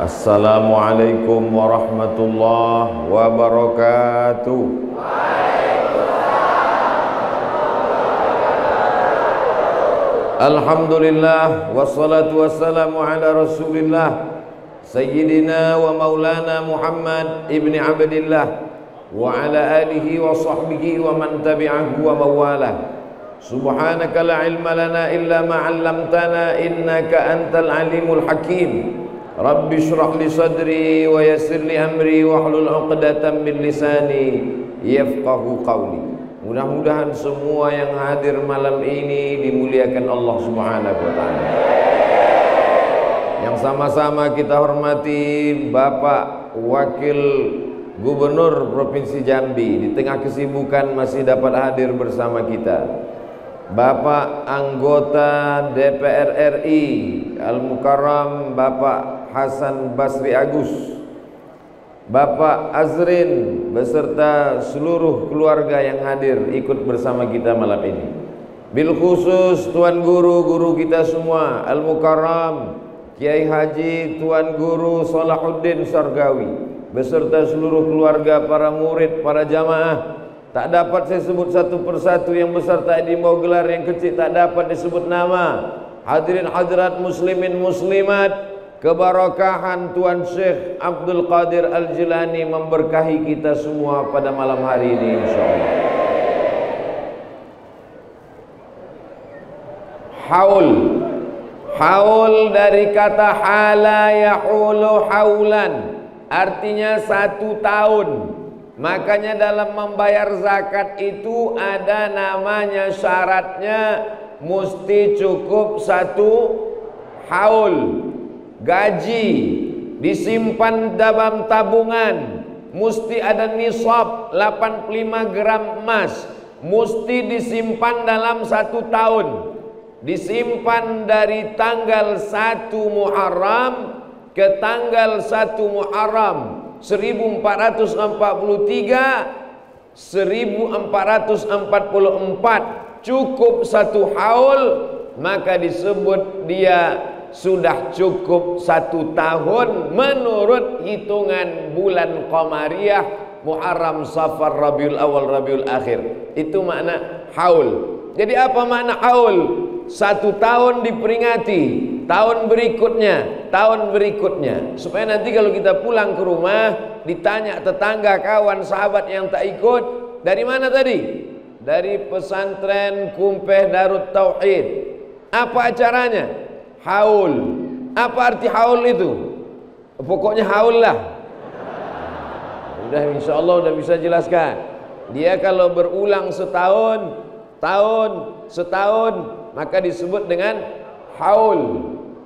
Assalamualaikum warahmatullahi wabarakatuh. Alhamdulillah wassalatu wassalamu ala Rasulillah Sayyidina wa maulana Muhammad ibni Abdillah wa ala alihi wa sahbihi wa man tabi'ahu wa mawalah. Subhanaka la ilma lana illa ma 'allamtana innaka antal alimul hakim. Rabbi shrah li sadri wa yassir li amri wahlul 'uqdatam min lisani yafqahu qawli. Mudah-mudahan semua yang hadir malam ini dimuliakan Allah Subhanahu wa taala. Yang sama-sama kita hormati Bapak Wakil Gubernur Provinsi Jambi, di tengah kesibukan masih dapat hadir bersama kita. Bapak anggota DPR RI Al-Mukarram Bapak Hasan Basri Agus, Bapak Azrin beserta seluruh keluarga yang hadir ikut bersama kita malam ini. Bil khusus Tuan Guru kita semua Al-Mukarram Kiai Haji Tuan Guru Salahuddin Sargawi beserta seluruh keluarga, para murid, para jamaah. Tak dapat saya sebut satu persatu, yang besar tak dimau gelar, yang kecil tak dapat disebut nama. Hadirin hadirat muslimin muslimat, keberkahan Tuan Syekh Abdul Qadir Al-Jilani memberkahi kita semua pada malam hari ini insyaallah. Haul dari kata hala yahulu haulan, artinya 1 tahun. Makanya dalam membayar zakat itu ada namanya, syaratnya mesti cukup 1 haul. Gaji disimpan dalam tabungan, mesti ada nisab 85 gram emas, mesti disimpan dalam 1 tahun. Disimpan dari tanggal 1 Muharram ke tanggal 1 Muharram 1443 1444, cukup 1 haul, maka disebut dia sudah cukup 1 tahun menurut hitungan bulan Qamariyah, Muharram, Safar, Rabiul Awal, Rabiul Akhir. Itu makna haul. Jadi apa makna haul? 1 tahun diperingati, tahun berikutnya, supaya nanti kalau kita pulang ke rumah ditanya tetangga, kawan, sahabat yang tak ikut, dari mana tadi? Dari pesantren Kumpeh Darut Tauhid. Apa acaranya? Haul. Apa arti haul itu? Pokoknya haul lah. Udah insyaallah udah bisa jelaskan. Dia kalau berulang setahun, maka disebut dengan haul.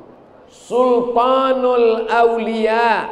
Sultanul Aulia.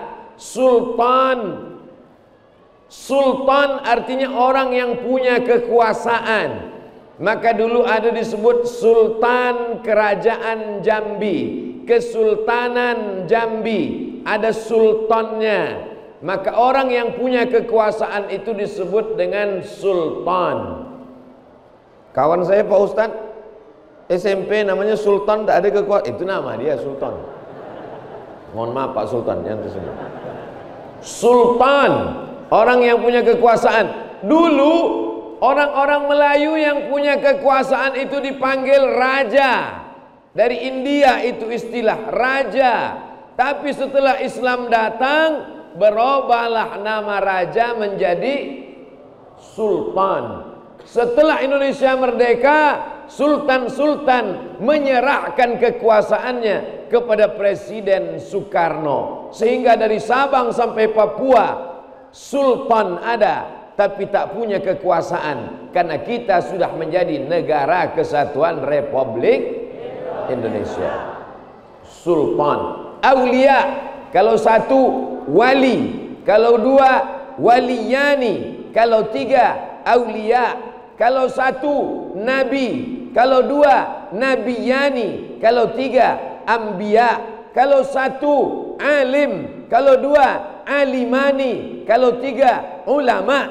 Sultan artinya orang yang punya kekuasaan. Maka dulu ada disebut Sultan Kerajaan Jambi, Kesultanan Jambi, ada sultannya. Maka orang yang punya kekuasaan itu disebut dengan sultan. Kawan saya Pak Ustadz SMP namanya Sultan, tak ada kekuasaan, itu nama dia Sultan. Mohon maaf Pak Sultan yang tersebut. Sultan, orang yang punya kekuasaan. Dulu orang-orang Melayu yang punya kekuasaan itu dipanggil raja. Dari India itu istilah raja. Tapi setelah Islam datang, berubahlah nama raja menjadi sultan. Setelah Indonesia merdeka, sultan-sultan menyerahkan kekuasaannya kepada Presiden Soekarno, sehingga dari Sabang sampai Papua sultan ada, tapi tak punya kekuasaan, karena kita sudah menjadi negara kesatuan Republik Indonesia. Sultan. Aulia, kalau 1 wali, kalau 2 waliyani, kalau 3 aulia. Kalau 1 nabi, kalau 2 nabiyani, kalau 3 anbiya, kalau 1 alim, kalau 2 alimani, kalau 3 ulama.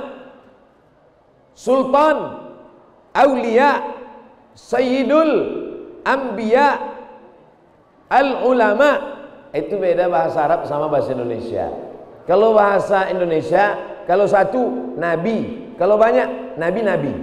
Sultan, aulia, sayyidul anbiya, al ulama, Itu beda bahasa Arab sama bahasa Indonesia. Kalau bahasa Indonesia, kalau satu nabi, kalau banyak nabi-nabi.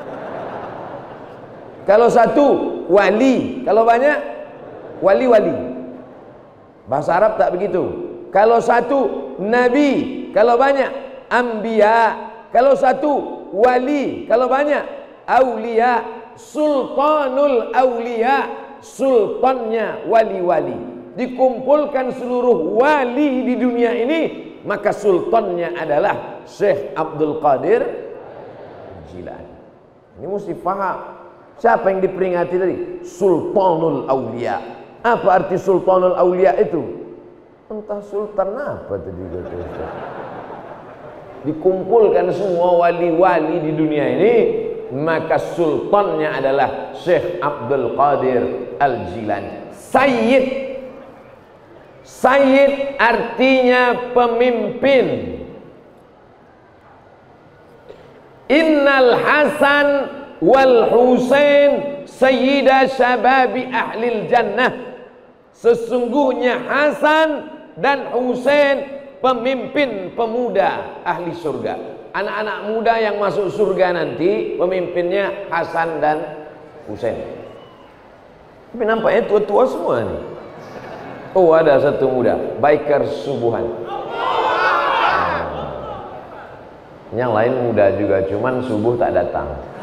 Kalau satu wali, kalau banyak wali-wali. Bahasa Arab tak begitu. Kalau satu nabi, kalau banyak anbiya. Kalau satu wali, kalau banyak aulia. Sultanul aulia, sultannya wali-wali. Dikumpulkan seluruh wali di dunia ini, maka sultannya adalah Syekh Abdul Qadir Jilani. Ini mesti faham. Siapa yang diperingati tadi? Sultanul Aulia. Apa arti Sultanul Aulia itu? Entah sultan apa tadi kata Ustaz. Dikumpulkan semua wali-wali di dunia ini, maka sultannya adalah Syekh Abdul Qadir Al-Jilani. Sayyid. Sayyid artinya pemimpin. Innal Hasan wal Husain sayyida syababi ahlil jannah. Sesungguhnya Hasan dan Husain pemimpin pemuda ahli surga. Anak-anak muda yang masuk surga nanti pemimpinnya Hasan dan Husain. Tapi nampaknya tua-tua semua nih. Oh, ada satu muda, biker subuhan. Yang lain muda juga, cuman subuh tak datang.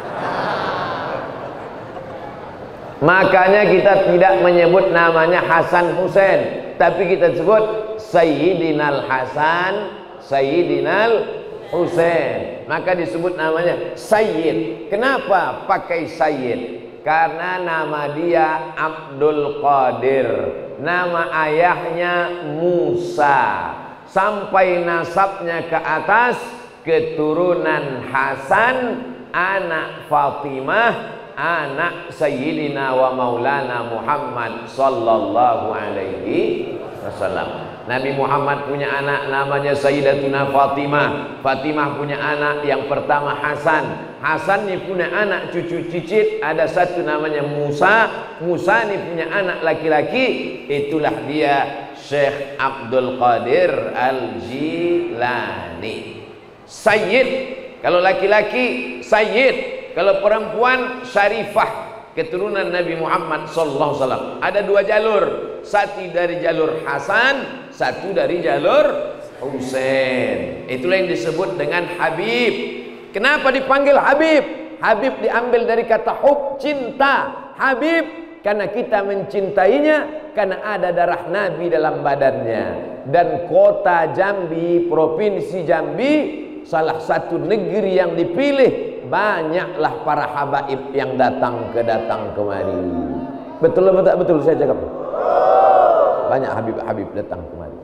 Makanya kita tidak menyebut namanya Hasan Husain, tapi kita sebut Sayyidinal Hasan, Sayyidinal Husain. Maka disebut namanya Sayyid. Kenapa pakai Sayyid? Karena nama dia Abdul Qadir, nama ayahnya Musa, sampai nasabnya ke atas keturunan Hasan, anak Fatimah, anak Sayyidina wa Maulana Muhammad sallallahu alaihi wasallam. Nabi Muhammad punya anak namanya Sayyidatuna Fatimah. Fatimah punya anak yang pertama Hasan. Hasan ini punya anak cucu cicit, ada satu namanya Musa. Musa ini punya anak laki-laki, itulah dia Syekh Abdul Qadir Al-Jilani. Sayyid, kalau laki-laki Sayyid, kalau perempuan Syarifah, keturunan Nabi Muhammad sallallahu alaihi wasallam. Ada dua jalur, satu dari jalur Hasan, satu dari jalur Husain. Itulah yang disebut dengan Habib. Kenapa dipanggil Habib? Habib diambil dari kata hub, cinta. Habib karena kita mencintainya, karena ada darah Nabi dalam badannya. Dan kota Jambi, provinsi Jambi, salah satu negeri yang dipilih, banyaklah para habaib yang datang kemari. Betul atau tak betul saya cakap? Banyak habib-habib datang kemari.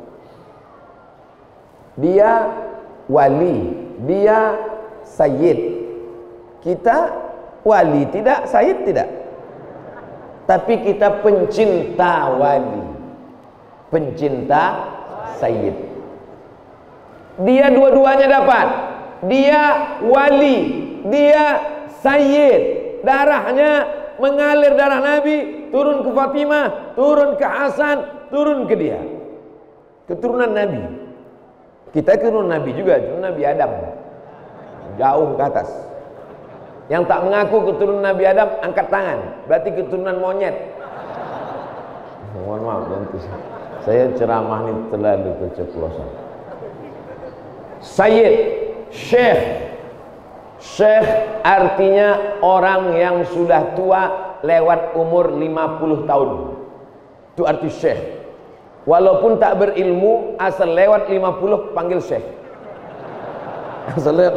Dia wali, dia sayyid. Kita wali tidak, sayyid tidak. Tapi kita pencinta wali, pencinta sayyid. Dia dua-duanya dapat. Dia wali, dia sayyid. Darahnya mengalir darah Nabi, turun ke Fatimah, turun ke Hasan, turun ke dia. Keturunan Nabi. Kita keturunan Nabi juga, cuma Nabi Adam jauh ke atas. Yang tak mengaku keturunan Nabi Adam angkat tangan, berarti keturunan monyet. Mohon maaf, saya ceramah ini terlalu keceplosan. Sayyid, Syekh. Syekh artinya orang yang sudah tua lewat umur 50 tahun. Itu arti Syekh. Walaupun tak berilmu, asal lewat 50 panggil Syekh. Asal lewat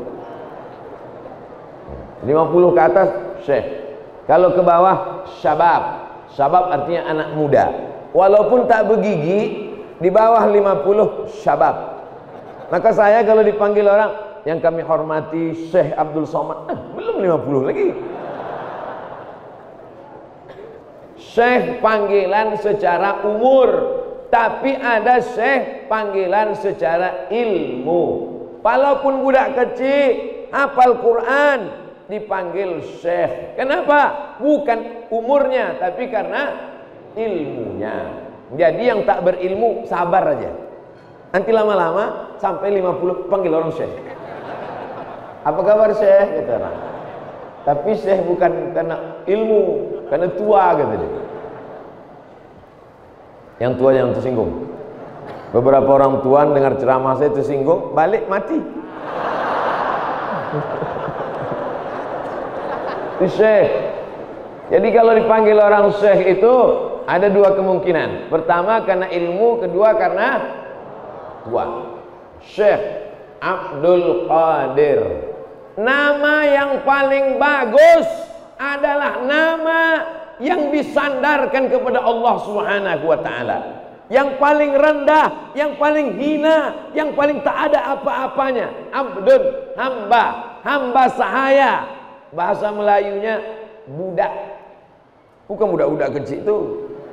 50 ke atas Syekh. Kalau ke bawah Syabab. Syabab artinya anak muda. Walaupun tak bergigi, di bawah 50 Syabab. Maka saya kalau dipanggil orang yang kami hormati Syekh Abdul Somad, belum 50 lagi. Syekh panggilan secara umur, tapi ada Syekh panggilan secara ilmu. Walaupun budak kecil hafal Quran dipanggil Syekh. Kenapa? Bukan umurnya, tapi karena ilmunya. Jadi yang tak berilmu sabar aja. Nanti lama-lama sampai 50 panggil orang syekh. Apa kabar syekh? Kata orang. Tapi syekh bukan karena ilmu, karena tua kata dia. Yang tua yang tersinggung. Beberapa orang tua dengar ceramah saya tersinggung, balik mati. Syekh. Jadi kalau dipanggil orang syekh itu ada dua kemungkinan. Pertama karena ilmu, kedua karena tua. Syekh Abdul Qadir. Nama yang paling bagus adalah nama yang disandarkan kepada Allah Subhanahu wa taala. Yang paling rendah, yang paling hina, yang paling tak ada apa-apanya. Abdul, hamba, hamba sahaya. Bahasa Melayunya budak. Bukan budak-budak kecil itu.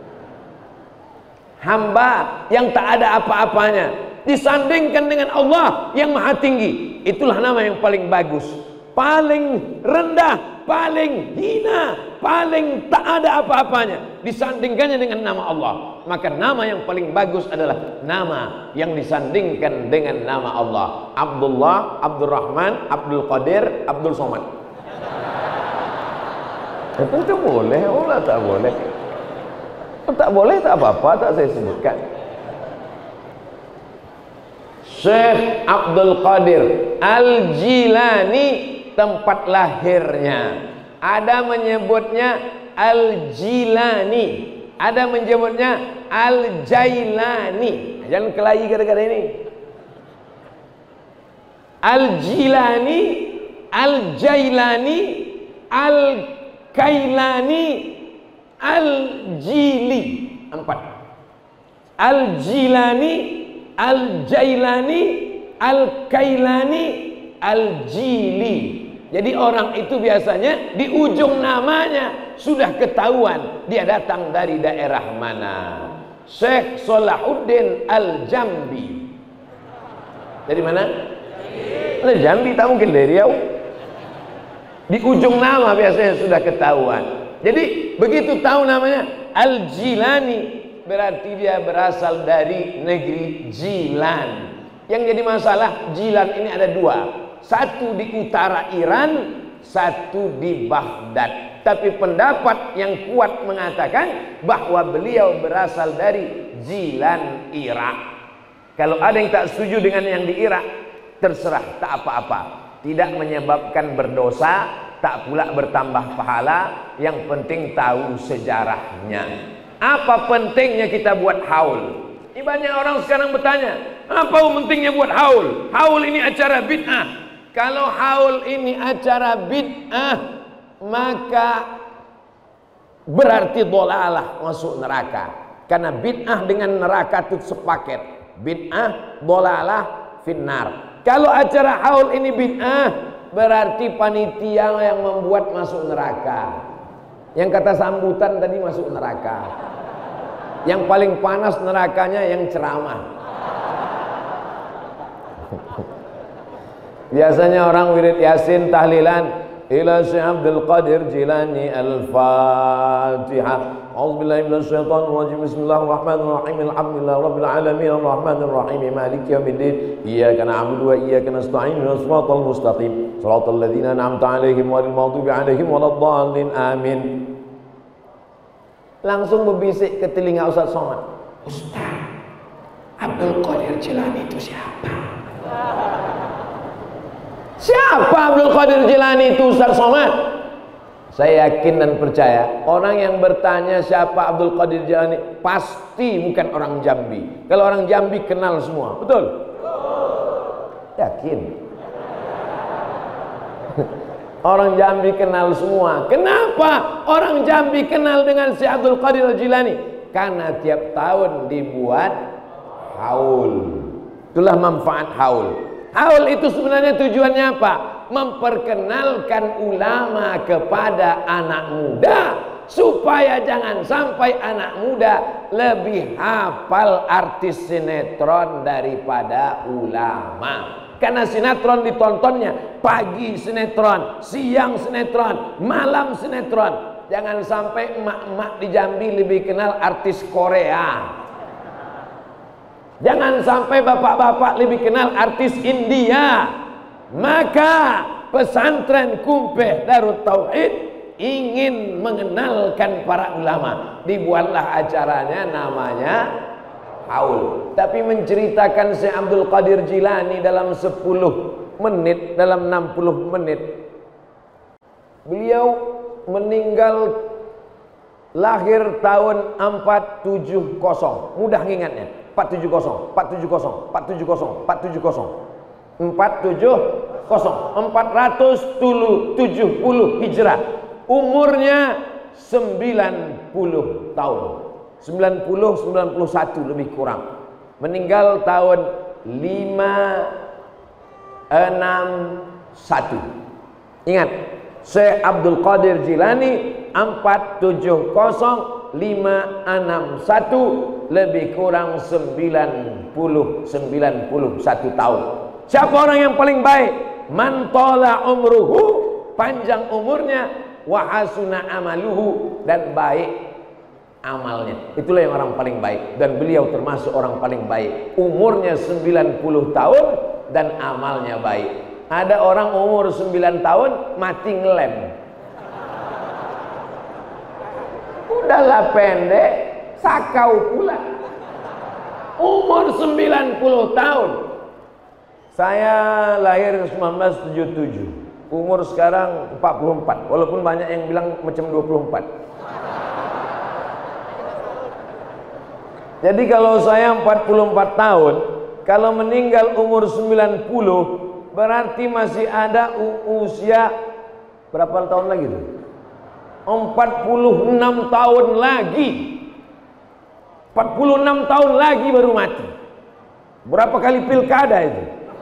Hamba yang tak ada apa-apanya. Disandingkan dengan Allah yang maha tinggi. Itulah nama yang paling bagus. Paling rendah, paling hina, paling tak ada apa-apanya. Disandingkannya dengan nama Allah. Maka nama yang paling bagus adalah nama yang disandingkan dengan nama Allah. Abdullah, Abdurrahman, Abdul Qadir, Abdul Somad. Tentu boleh, Allah tak boleh. Tak boleh tak apa-apa, tak saya sebutkan. Syekh Abdul Qadir Al-Jilani tempat lahirnya. Ada menyebutnya Al-Jilani, ada menyebutnya Al-Jailani. Jangan kelahi gara-gara ini. Al-Jilani, Al-Jailani, Al-Kailani, Al-Jili. 4. Al-Jilani, Al-Jailani, Al-Kailani, Al-Jili. Jadi orang itu biasanya di ujung namanya sudah ketahuan dia datang dari daerah mana. Syekh Salahuddin Al-Jambi. Dari mana? Al-Jambi, tak mungkin dari Riau. Di ujung nama biasanya sudah ketahuan. Jadi begitu tahu namanya Al-Jilani, berarti dia berasal dari negeri Jilan. Yang jadi masalah, Jilan ini ada dua. Satu di utara Iran, satu di Baghdad. Tapi pendapat yang kuat mengatakan bahwa beliau berasal dari Jilan, Irak. Kalau ada yang tak setuju dengan yang di Irak, terserah, tak apa-apa. Tidak menyebabkan berdosa, tak pula bertambah pahala. Yang penting tahu sejarahnya. Apa pentingnya kita buat haul? Ini banyak orang sekarang bertanya, apa pentingnya buat haul? Haul ini acara bid'ah. Kalau haul ini acara bid'ah, maka berarti dhalalah, masuk neraka. Karena bid'ah dengan neraka itu sepaket. Bid'ah, dhalalah, finnar. Kalau acara haul ini bid'ah, berarti panitia yang membuat masuk neraka. Yang kata sambutan tadi masuk neraka. Yang paling panas nerakanya yang ceramah. Biasanya orang wirid Yasin, tahlilan, ila Syekh Abdul Qadir Jilani Al-Fatihah. A'udzubillahi minasyaitonir rajim. Bismillahirrahmanirrahim. Alhamdulillahi rabbil alamin arrahmanir rahim maliki yaumiddin. Iyyaka na'budu wa iyyaka nasta'in. Ihdinas siratal mustaqim. Shiratal ladzina an'amta 'alaihim ghairil maghdubi 'alaihim waladdallin. Amin. Langsung berbisik ke telinga Ustaz Somad. Ustaz, Abdul Qadir Jilani itu siapa? Siapa Abdul Qadir Jilani itu Ustaz Somad? Saya yakin dan percaya orang yang bertanya siapa Abdul Qadir Jilani pasti bukan orang Jambi. Kalau orang Jambi kenal semua, betul? Yakin? Orang Jambi kenal semua. Kenapa orang Jambi kenal dengan si Abdul Qadir Jilani? Karena tiap tahun dibuat haul. Itulah manfaat haul. Haul itu sebenarnya tujuannya apa? Memperkenalkan ulama kepada anak muda, supaya jangan sampai anak muda lebih hafal artis sinetron daripada ulama. Karena sinetron ditontonnya pagi sinetron, siang sinetron, malam sinetron. Jangan sampai emak-emak di Jambi lebih kenal artis Korea Jangan sampai bapak-bapak lebih kenal artis India. Maka pesantren Kumpeh Darut Tauhid ingin mengenalkan para ulama. Dibuatlah acaranya namanya Haul. Tapi menceritakan Syekh Abdul Qadir Jilani dalam 10 menit, dalam 60 menit. Beliau meninggal lahir tahun 470. Mudah ngingatnya. 470, 470, 470, 470, 470 Hijrah. Umurnya 90 tahun. 91 lebih kurang. Meninggal tahun 561. Ingat, Syekh Abdul Qadir Jilani 470-561 lebih kurang 91 tahun. Siapa orang yang paling baik? Man tala umruhu, panjang umurnya, wa hasuna amaluhu, dan baik amalnya. Itulah yang orang paling baik, dan beliau termasuk orang paling baik. Umurnya 90 tahun dan amalnya baik. Ada orang umur 9 tahun mati ngelem. Udahlah pendek, sakau pula. Umur 90 tahun. Saya lahir 1977. Umur sekarang 44. Walaupun banyak yang bilang macam 24. Jadi kalau saya 44 tahun, kalau meninggal umur 90, berarti masih ada usia berapa tahun lagi tuh? 46 tahun lagi. 46 tahun lagi baru mati. Berapa kali pilkada itu?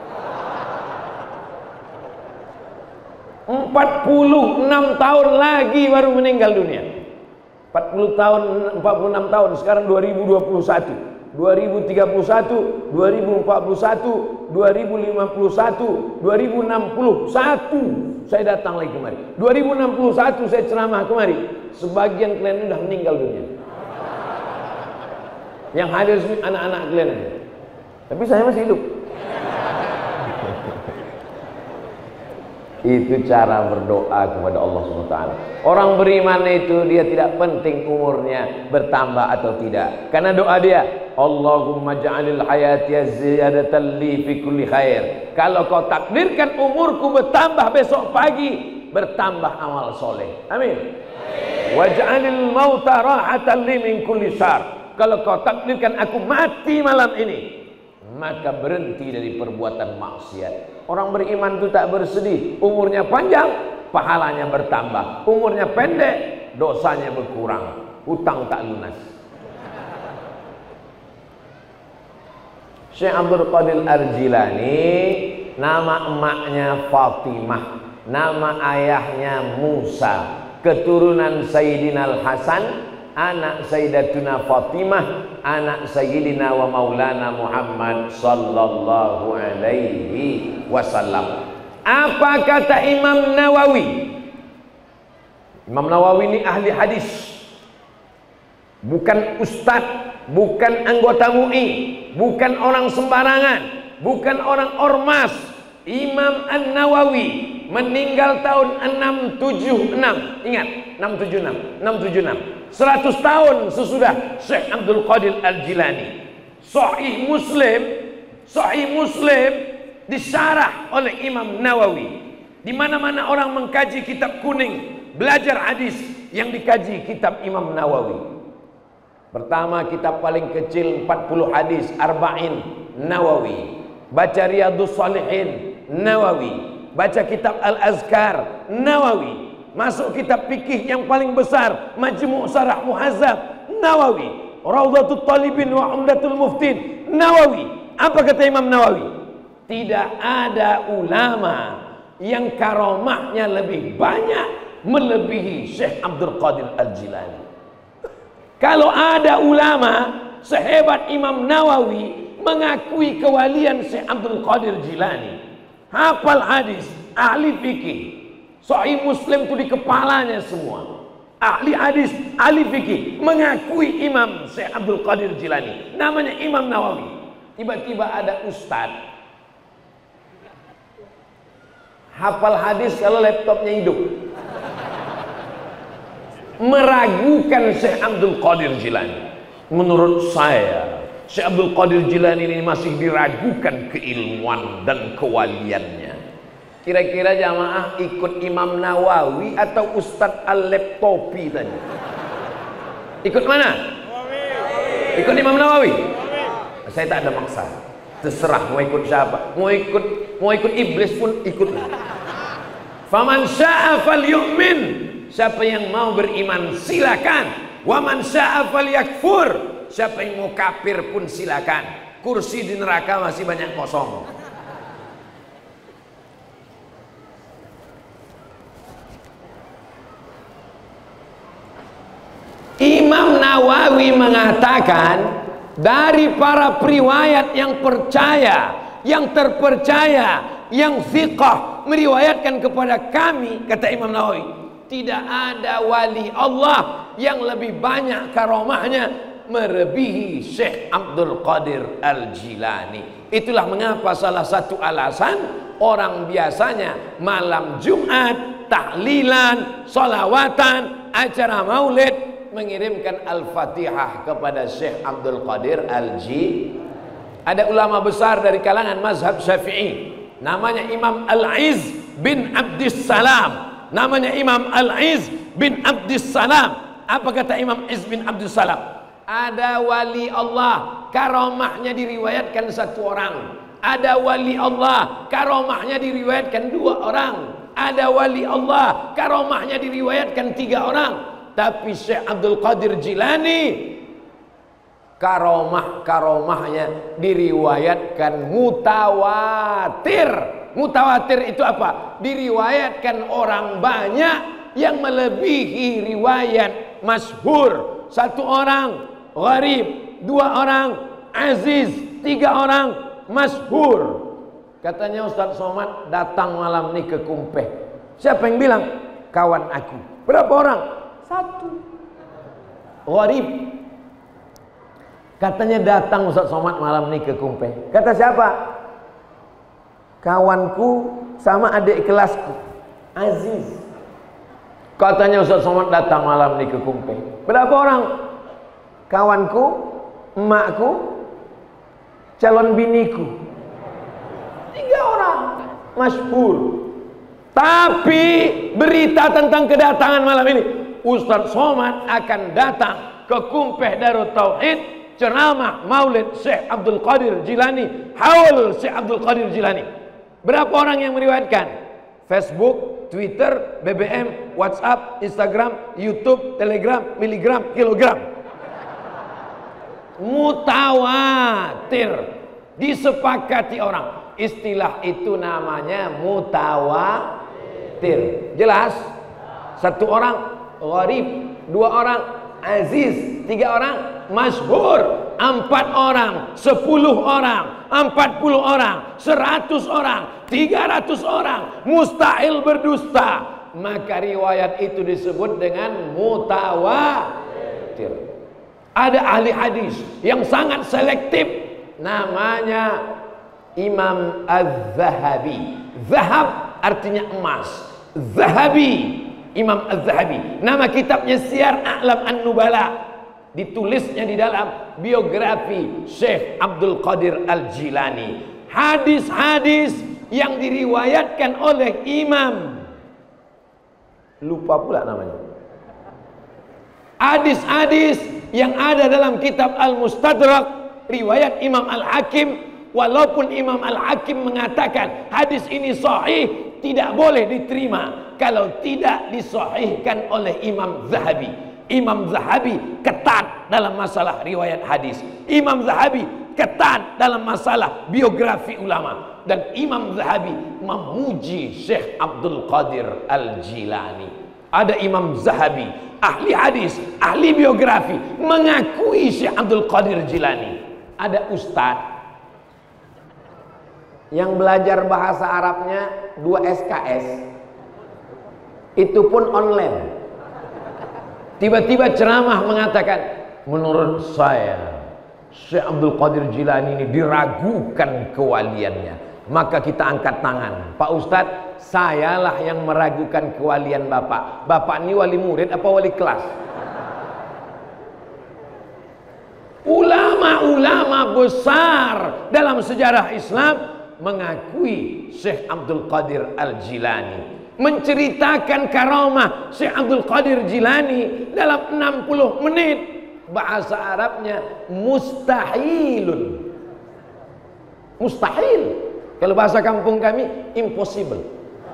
46 tahun lagi baru meninggal dunia. 46 tahun, sekarang 2021. 2031, 2041, 2051, 2061 saya datang lagi kemari. 2061 saya ceramah kemari. Sebagian kalian sudah meninggal dunia. Yang hadir anak-anak kalian aja. Tapi saya masih hidup. Itu cara berdoa kepada Allah SWT. Orang beriman itu dia tidak penting umurnya bertambah atau tidak, karena doa dia, Allahumma ja'alil hayati ziyadatan li fi kulli khair. Kalau kau takdirkan umurku bertambah besok pagi, bertambah amal soleh. Amin. Waj'alil mauta rahatan li min kulli syarr. Kalau kau takdirkan aku mati malam ini, maka berhenti dari perbuatan maksiat. Orang beriman itu tak bersedih. Umurnya panjang, pahalanya bertambah. Umurnya pendek, dosanya berkurang. Hutang tak lunas. Syekh Abdul Qadir Al-Jilani, nama emaknya Fatimah, nama ayahnya Musa, keturunan Sayyidina Al-Hasan, anak Sayyidatuna Fatimah, anak Sayyidina wa Maulana Muhammad sallallahu alaihi wasallam. Apa kata Imam Nawawi? Imam Nawawi ini ahli hadis, bukan ustadz, bukan anggota MUI, bukan orang sembarangan, bukan orang ormas. Imam An-Nawawi meninggal tahun 676. Ingat, 676. 100 tahun sesudah Syekh Abdul Qadir Al-Jilani. Sahih Muslim disyarah oleh Imam Nawawi. Di mana-mana orang mengkaji kitab kuning, belajar hadis, yang dikaji kitab Imam Nawawi. Pertama, kitab paling kecil 40 hadis, Arba'in, Nawawi. Baca Riyadhus Shalihin, Nawawi. Baca kitab Al-Azkar, Nawawi. Masuk kitab fikih yang paling besar, Majmu' Syarah Muhazzab, Nawawi. Raudhatul Talibin wa Umdatul Muftin, Nawawi. Apa kata Imam Nawawi? Tidak ada ulama yang karomahnya lebih banyak melebihi Syekh Abdul Qadir Al-Jilani. Kalau ada ulama sehebat Imam Nawawi mengakui kewalian Syekh Abdul Qadir Jilani, hafal hadis, ahli fikih, Sahih Muslim itu di kepalanya semua, ahli hadis, ahli fikih, mengakui Imam Syekh Abdul Qadir Jilani, namanya Imam Nawawi. tiba-tiba ada ustad hafal hadis kalau laptopnya hidup, meragukan Syekh Abdul Qadir Jilani. Menurut saya Syekh Abdul Qadir Jilani ini masih diragukan keilmuan dan kewaliannya. Kira-kira jamaah ikut Imam Nawawi atau Ustadz Al-Laptopi tadi? Ikut mana? Ikut Imam Nawawi? Saya tak ada maksa. Terserah mau ikut siapa. Mau ikut iblis pun ikutlah. Faman syaa falyu'min. Siapa yang mau beriman silakan. Wa man syaa falyakfur. Siapa yang mau kafir pun silakan. Kursi di neraka masih banyak kosong. Imam Nawawi mengatakan dari para periwayat yang percaya, yang terpercaya, yang thiqah meriwayatkan kepada kami, kata Imam Nawawi, tidak ada wali Allah yang lebih banyak karomahnya melebihi Syekh Abdul Qadir Al-Jilani. Itulah mengapa salah satu alasan orang biasanya malam Jumat, tahlilan, salawatan, acara maulid mengirimkan Al-Fatihah kepada Syekh Abdul Qadir Al-Jilani. Ada ulama besar dari kalangan mazhab Syafi'i, namanya Imam Al-Izz bin Abdissalam. Namanya Imam Al-Izz bin Abdissalam. Apa kata Imam Izz bin Abdissalam? Ada wali Allah karomahnya diriwayatkan satu orang. Ada wali Allah karomahnya diriwayatkan dua orang. Ada wali Allah karomahnya diriwayatkan tiga orang. Tapi Syekh Abdul Qadir Jilani karomahnya diriwayatkan mutawatir. Mutawatir itu apa? Diriwayatkan orang banyak yang melebihi riwayat masyhur. Satu orang gharib, dua orang aziz, tiga orang masyhur. Katanya Ustaz Somad datang malam ini ke Kumpeh. Siapa yang bilang? Kawan aku. Berapa orang? Satu. Gharib. Katanya datang Ustaz Somad malam ini ke Kumpeh. Kata siapa? Kawanku sama adik kelasku, Aziz. Katanya Ustaz Somad datang malam ini ke Kumpeh. Berapa orang? Kawanku, emakku, calon biniku. 3 orang. Masyhur. Tapi berita tentang kedatangan malam ini, Ustaz Somad akan datang ke Kumpeh Darut Tauhid, ceramah maulid Syekh Abdul Qadir Jilani, haul Syekh Abdul Qadir Jilani. Berapa orang yang meriwayatkan? Facebook, Twitter, BBM, WhatsApp, Instagram, YouTube, Telegram, miligram, kilogram. Mutawatir, disepakati orang. Istilah itu namanya mutawatir. Jelas? Satu orang gharib, 2 orang aziz, 3 orang masyhur, 4 orang, 10 orang, 40 orang, 100 orang, 300 orang, mustahil berdusta. Maka riwayat itu disebut dengan mutawatir. Ada ahli hadis yang sangat selektif, namanya Imam Az-Zahabi. Zahab artinya emas. Zahabi, Imam Az-Zahabi. Nama kitabnya Syiar A'lam An-Nubala. Ditulisnya di dalam biografi Syekh Abdul Qadir Al-Jilani. Hadis-hadis yang diriwayatkan oleh Imam, lupa pula namanya. Hadis-hadis yang ada dalam kitab Al-Mustadrak, riwayat Imam Al-Hakim. Walaupun Imam Al-Hakim mengatakan hadis ini sahih, tidak boleh diterima kalau tidak disahihkan oleh Imam Zahabi. Imam Zahabi ketat dalam masalah riwayat hadis. Imam Zahabi ketat dalam masalah biografi ulama. Dan Imam Zahabi memuji Syekh Abdul Qadir Al-Jilani. Ada Imam Zahabi, ahli hadis, ahli biografi, mengakui Syekh Abdul Qadir Jilani. Ada ustadz yang belajar bahasa Arabnya 2 SKS, itu pun online. Tiba-tiba ceramah mengatakan, menurut saya Syekh Abdul Qadir Jilani ini diragukan kewaliannya, maka kita angkat tangan. Pak Ustadz, sayalah yang meragukan kewalian Bapak. Bapak ini wali murid apa wali kelas? Ulama-ulama besar dalam sejarah Islam mengakui Syekh Abdul Qadir Al-Jilani, menceritakan karamah Syekh Abdul Qadir Jilani dalam 60 menit. Bahasa Arabnya mustahilun. Mustahil. Kalau bahasa kampung kami impossible.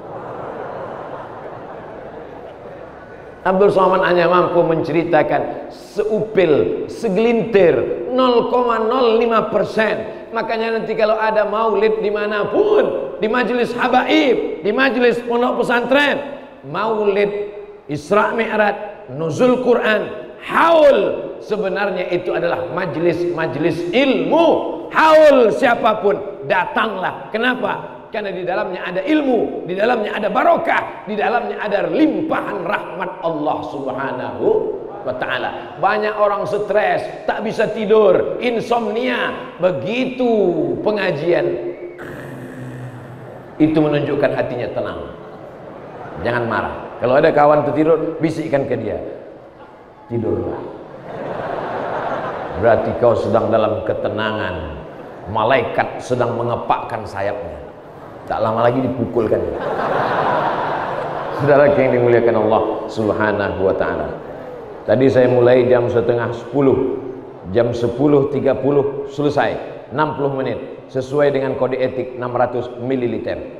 Abdul Somad hanya mampu menceritakan seupil, segelintir, 0,05%. Makanya nanti kalau ada maulid dimanapun, di majelis habaib, di majelis pondok pesantren, maulid Isra Mi'raj, nuzul Quran, haul, sebenarnya itu adalah majelis ilmu. Haul siapapun datanglah. Kenapa? Karena di dalamnya ada ilmu, di dalamnya ada barokah, di dalamnya ada limpahan rahmat Allah Subhanahu wa ta'ala. Banyak orang stres, tak bisa tidur, insomnia. Begitu pengajian, itu menunjukkan hatinya tenang. Jangan marah. Kalau ada kawan tertidur, bisikkan ke dia, tidurlah. Berarti kau sedang dalam ketenangan. Malaikat sedang mengepakkan sayapnya. Tak lama lagi dipukulkan. Saudara yang dimuliakan Allah Subhanahu wa ta'ala. Tadi saya mulai jam setengah 10. Jam 10.30 selesai. 60 menit. Sesuai dengan kode etik 600 ml.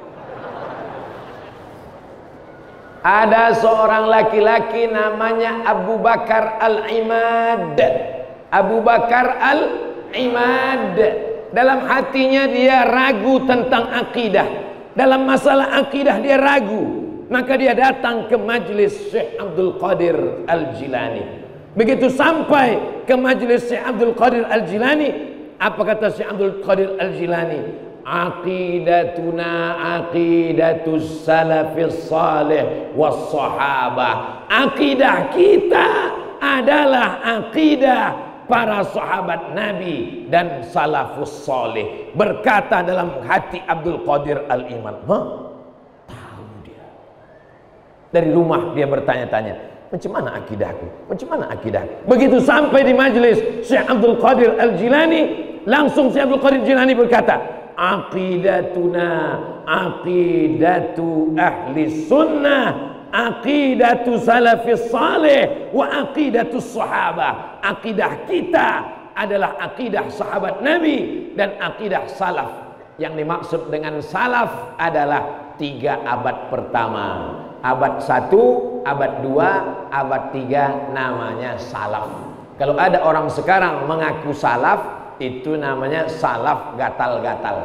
Ada seorang laki-laki namanya Abu Bakar Al-Imad. Abu Bakar Al-Imad. Dalam hatinya dia ragu tentang akidah. Dalam masalah akidah dia ragu. Maka dia datang ke majlis Syekh Abdul Qadir Al-Jilani. Begitu sampai ke majlis Syekh Abdul Qadir Al-Jilani, apa kata Syekh Abdul Qadir Al-Jilani? Aqidatuna aqidatus salafis salih was sahabah. Akidah kita adalah akidah para sahabat Nabi dan salafus salih. Berkata dalam hati Abdul Qadir Al-Iman, tahu dia. Dari rumah dia bertanya-tanya, macam mana akidahku? Macam mana akidahku? Begitu sampai di majelis Syekh Abdul Qadir Al-Jilani, langsung Syekh Abdul Qadir Al-Jilani berkata, aqidatuna aqidatu ahli sunnah, aqidatu salafis salih wa aqidatus sahabah. Akidah kita adalah akidah sahabat Nabi dan akidah salaf. Yang dimaksud dengan salaf adalah 3 abad pertama. Abad 1, abad 2, abad 3 namanya salaf. Kalau ada orang sekarang mengaku salaf, itu namanya salaf gatal-gatal.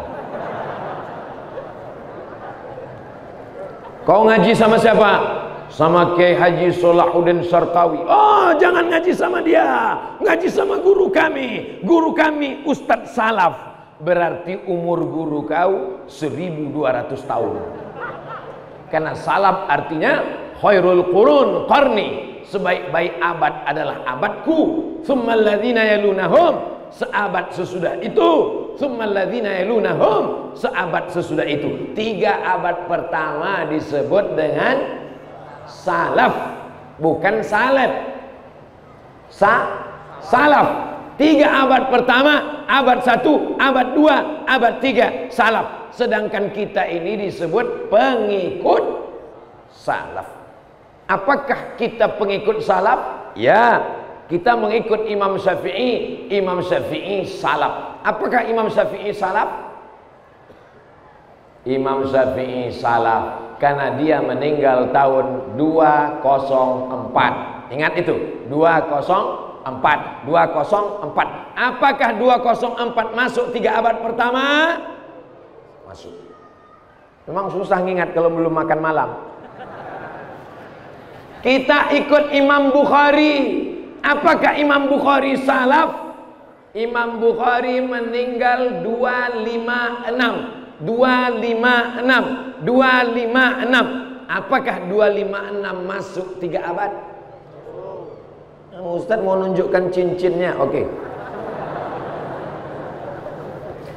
Kau ngaji sama siapa? Sama Kiai Haji Salahuddin Sarkawi. Oh, jangan ngaji sama dia. Ngaji sama guru kami. Guru kami Ustadz Salaf. Berarti umur guru kau 1200 tahun. Karena salaf artinya khairul qurun qarni. Sebaik-baik abad adalah abadku. Tsummal ladzina yalunahum, seabad sesudah itu. Tsummal ladzina yalunahum, seabad sesudah itu. 3 abad pertama disebut dengan salaf, bukan salaf. Salaf 3 abad pertama, abad 1, abad 2, abad 3 salaf. Sedangkan kita ini disebut pengikut salaf. Apakah kita pengikut salaf? Ya, kita mengikut Imam Syafi'i. Imam Syafi'i salaf. Apakah Imam Syafi'i salaf? Imam Syafi'i salaf karena dia meninggal tahun 204. Ingat itu, 204. Apakah 204 masuk 3 abad pertama? Masuk. Memang susah ngingat kalau belum makan malam. Kita ikut Imam Bukhari. Apakah Imam Bukhari salaf? Imam Bukhari meninggal 256. 256. Apakah 256 masuk 3 abad? Ustaz mau nunjukkan cincinnya. Oke.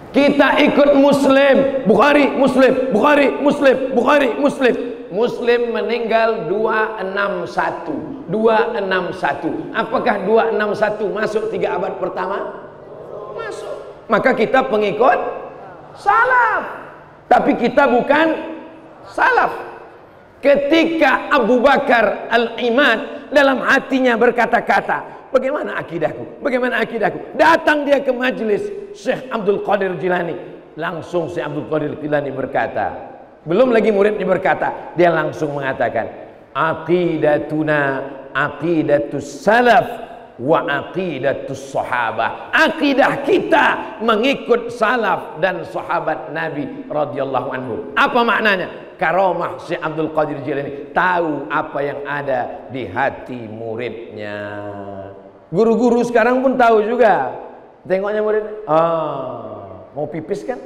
Kita ikut Muslim, Bukhari, Muslim, Bukhari, Muslim, Bukhari, Muslim. Muslim meninggal 261. 261. Apakah 261 masuk 3 abad pertama? Masuk. Maka kita pengikut salaf. Tapi kita bukan salaf. Ketika Abu Bakar Al-Imad dalam hatinya berkata-kata, bagaimana akidahku? Bagaimana akidahku? Datang dia ke majelis Syekh Abdul Qadir Jilani. Langsung Syekh Abdul Qadir Jilani berkata, belum lagi muridnya berkata, dia langsung mengatakan, aqidatuna aqidatus salaf wa aqidatus sahabah. Akidah kita mengikut salaf dan sahabat Nabi radhiyallahu anhu. Apa maknanya? Karomah Syekh Abdul Qadir Jilani tahu apa yang ada di hati muridnya. Guru-guru sekarang pun tahu juga. Tengoknya murid, mau pipis kan?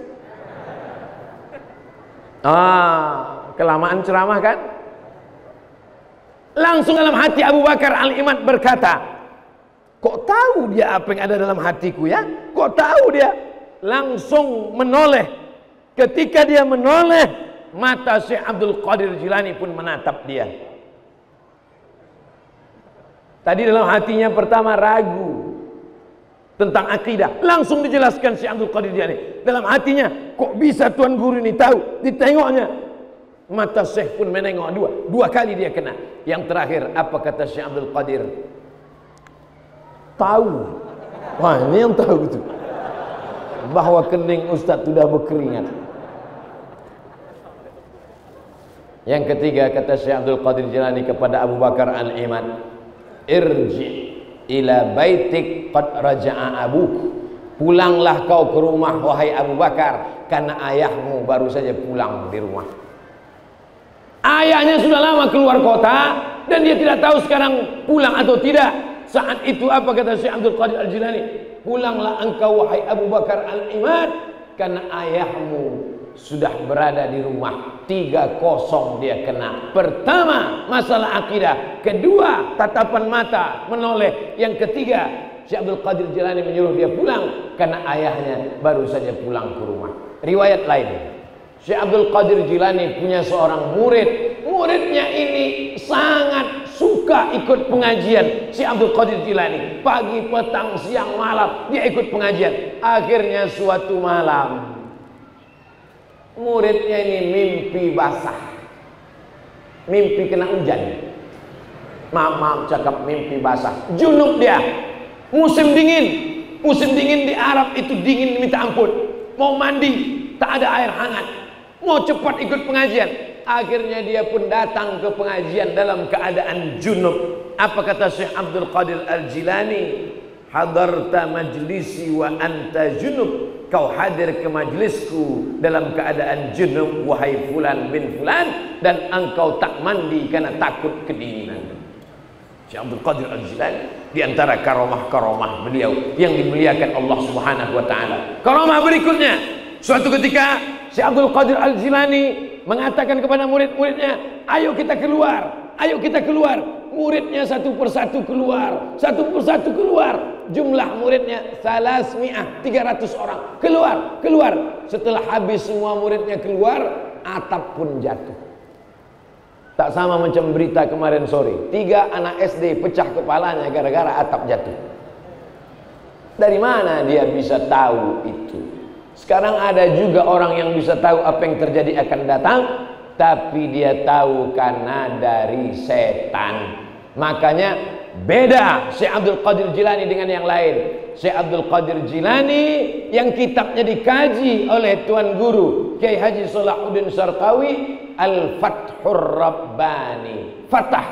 Kelamaan ceramah kan? Langsung dalam hati Abu Bakar Al-Imad berkata, kok tahu dia apa yang ada dalam hatiku ya? Kok tahu dia? Langsung menoleh. Ketika dia menoleh, mata Syekh Abdul Qadir Jilani pun menatap dia. Tadi dalam hatinya pertama ragu tentang akidah, langsung dijelaskan Syekh Abdul Qadir Jilani. Dalam hatinya, kok bisa Tuan Guru ini tahu? Ditengoknya, mata Syekh pun menengok dua kali dia kena. Yang terakhir, apa kata Syekh Abdul Qadir? Tahu. Wah, ini yang tahu itu, bahwa kening Ustaz sudah berkeringat. Yang ketiga, kata Syekh Abdul Qadir Jilani kepada Abu Bakar Al-Imad, irji ila baitik qad raja'a abuk. Pulanglah kau ke rumah wahai Abu Bakar, karena ayahmu baru saja pulang di rumah. Ayahnya sudah lama keluar kota dan dia tidak tahu sekarang pulang atau tidak. Saat itu apa kata Syekh Abdul Qadir Al-Jilani? Pulanglah engkau wahai Abu Bakar Al-Imad, karena ayahmu sudah berada di rumah. 3-0 dia kena. Pertama, masalah akidah. Kedua, tatapan mata menoleh. Yang ketiga, Syekh Abdul Qadir Jilani menyuruh dia pulang karena ayahnya baru saja pulang ke rumah. Riwayat lain, Syekh Abdul Qadir Jilani punya seorang murid. Muridnya ini sangat suka ikut pengajian. Syekh Abdul Qadir Jilani pagi, petang, siang, malam dia ikut pengajian. Akhirnya suatu malam, muridnya ini mimpi basah, mimpi kena hujan. Maaf cakap mimpi basah, junub dia. Musim dingin di Arab itu dingin minta ampun. Mau mandi tak ada air hangat, mau cepat ikut pengajian. Akhirnya dia pun datang ke pengajian dalam keadaan junub. Apa kata Syekh Abdul Qadir Al-Jilani? Hadarta majlisi wa anta junub. Kau hadir ke majlisku dalam keadaan junub wahai fulan bin fulan, dan engkau tak mandi karena takut kedinginan. Syekh Abdul Qadir Al-Jilani di antara karomah-karomah beliau yang dimuliakan Allah Subhanahu wa taala. Karomah berikutnya, suatu ketika Syekh Abdul Qadir Al-Jilani mengatakan kepada murid-muridnya, ayo kita keluar, ayo kita keluar. Muridnya satu persatu keluar, satu persatu keluar. Jumlah muridnya 300 orang. Keluar. Setelah habis semua muridnya keluar, atap pun jatuh. Tak sama macam berita kemarin sore, 3 anak SD pecah kepalanya gara-gara atap jatuh. Dari mana dia bisa tahu itu? Sekarang ada juga orang yang bisa tahu apa yang terjadi akan datang, tapi dia tahu karena dari setan. Makanya beda Syekh Abdul Qadir Jilani dengan yang lain. Syekh Abdul Qadir Jilani yang kitabnya dikaji oleh Tuan Guru Kiai Haji Salahuddin Sarqawi, Al-Fathur Rabbani. Fatah,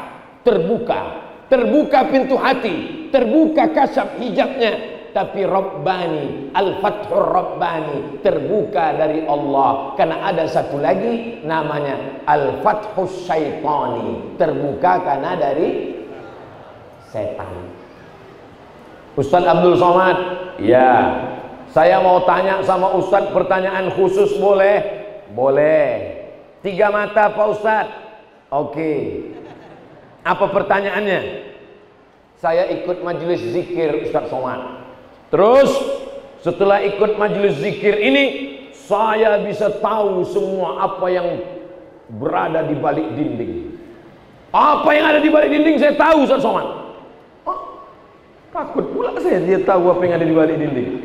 terbuka pintu hati, terbuka kasyaf hijabnya. Tapi Rabbani, Al-Fathur Rabbani, terbuka dari Allah. Karena ada satu lagi namanya Al-Fathus Syaitani, terbuka karena dari setan. Ustaz Abdul Somad, ya, saya mau tanya sama Ustaz pertanyaan khusus, boleh? Boleh. 3 mata Pak Ustaz. Oke. Apa pertanyaannya? Saya ikut majelis zikir Ustaz Somad. Terus Setelah ikut majelis zikir ini, saya bisa tahu semua apa yang berada di balik dinding. Apa yang ada di balik dinding saya tahu, Ustaz Somad. Takut pula saya dia tahu apa yang ada di balik dinding.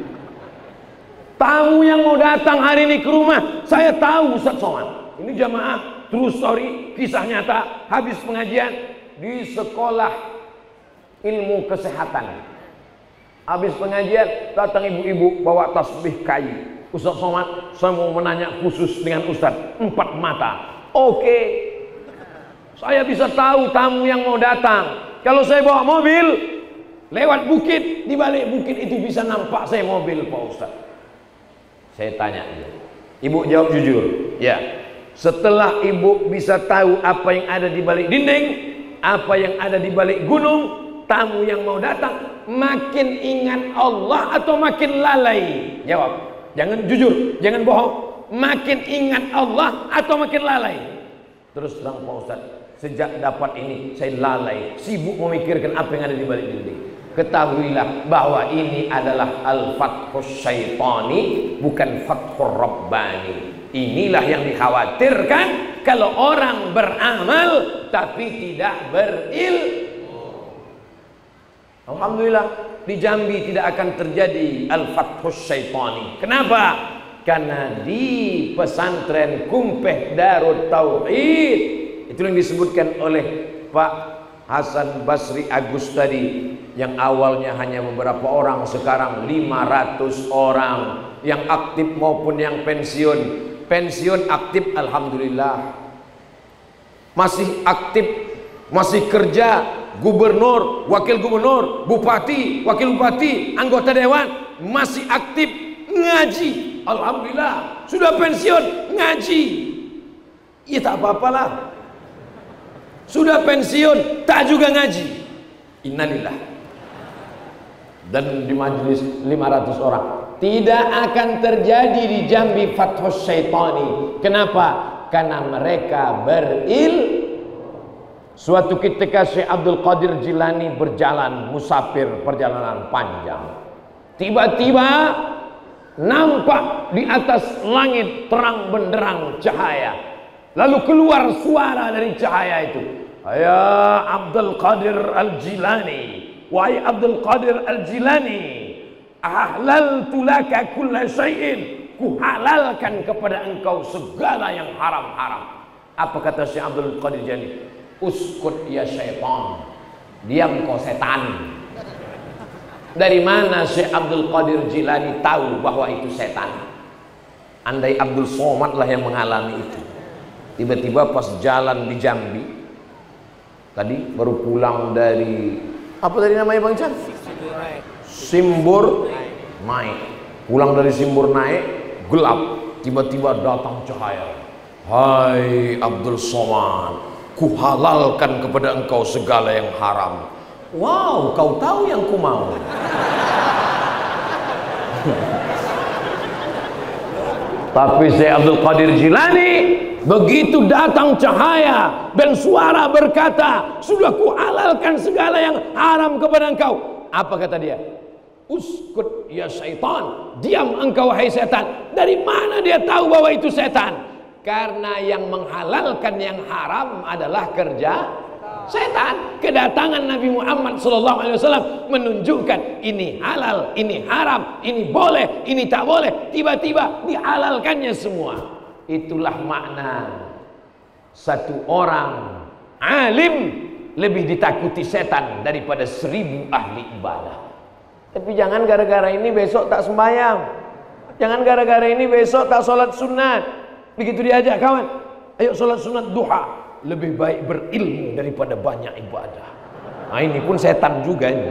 Tamu yang mau datang hari ini ke rumah, saya tahu, Ustaz Somad. Ini jamaah true story, kisah nyata, habis pengajian di sekolah ilmu kesehatan. Habis pengajian datang ibu-ibu bawa tasbih kayu. Ustaz Somad, saya mau menanya khusus dengan Ustaz, 4 mata. Oke. Saya bisa tahu tamu yang mau datang. Kalau saya bawa mobil lewat bukit, di balik bukit itu bisa nampak saya mobil, Pak Ustaz. Saya tanya, ibu jawab jujur. Ya. Setelah ibu bisa tahu apa yang ada di balik dinding, apa yang ada di balik gunung, tamu yang mau datang makin ingat Allah atau makin lalai? Jawab. Jangan jujur, jangan bohong. Makin ingat Allah atau makin lalai? Terus terang, Pak Ustaz, sejak dapat ini saya lalai, sibuk memikirkan apa yang ada di balik dinding. Ketahuilah bahwa ini adalah al-fathus syaitani, bukan fathur rabbani. Inilah yang dikhawatirkan kalau orang beramal tapi tidak berilmu. Alhamdulillah di Jambi tidak akan terjadi al-fathus syaitani. Kenapa? Karena di pesantren Kumpeh Darut Tauhid, itu yang disebutkan oleh Pak Hasan Basri Agus tadi, yang awalnya hanya beberapa orang, sekarang 500 orang yang aktif maupun yang pensiun. Pensiun aktif, alhamdulillah. Masih aktif, masih kerja, gubernur, wakil gubernur, bupati, wakil bupati, anggota dewan, masih aktif ngaji. Alhamdulillah, sudah pensiun ngaji. Ya tak apa-apalah. Sudah pensiun tak juga ngaji. Innalillah. Dan di majelis 500 orang. Tidak akan terjadi di Jambi fathus syaitani. Kenapa? Karena mereka Suatu ketika Syekh Abdul Qadir Jilani berjalan musafir, perjalanan panjang. Tiba-tiba nampak di atas langit terang benderang cahaya. Lalu keluar suara dari cahaya itu. Ya Abdul Qadir Al-Jilani, wahai Abdul Qadir Al-Jilani, ahlaltu laka kulla syai'in, kuhalalkan kepada engkau segala yang haram-haram. Apa kata Syekh Abdul Qadir Jilani? Uskut ya syaitan, diam kau setan. Dari mana Syekh Abdul Qadir Jilani tahu bahwa itu setan? Andai Abdul Somad lah yang mengalami itu. Tiba-tiba pas jalan di Jambi, tadi baru pulang dari apa tadi namanya Bang Chan? Simbur naik. Pulang dari Simbur naik, gelap. Tiba-tiba datang cahaya. Hai Abdul Somad, kuhalalkan kepada engkau segala yang haram. Wow, kau tahu yang ku mau. Tapi Syekh Abdul Qadir Jilani, begitu datang cahaya dan suara berkata, sudah kuhalalkan segala yang haram kepada engkau. Apa kata dia? Uskut ya syaitan, diam engkau hai setan. Dari mana dia tahu bahwa itu setan? Karena yang menghalalkan yang haram adalah kerja setan. Kedatangan Nabi Muhammad SAW menunjukkan ini halal, ini haram, ini boleh, ini tak boleh. Tiba-tiba dihalalkannya semua. Itulah makna satu orang alim lebih ditakuti setan daripada 1000 ahli ibadah. Tapi jangan gara-gara ini besok tak sembahyang. Jangan gara-gara ini besok tak sholat sunat. Begitu diajak kawan, ayo sholat sunat duha. Lebih baik berilmu daripada banyak ibadah. Nah ini pun setan juga ini.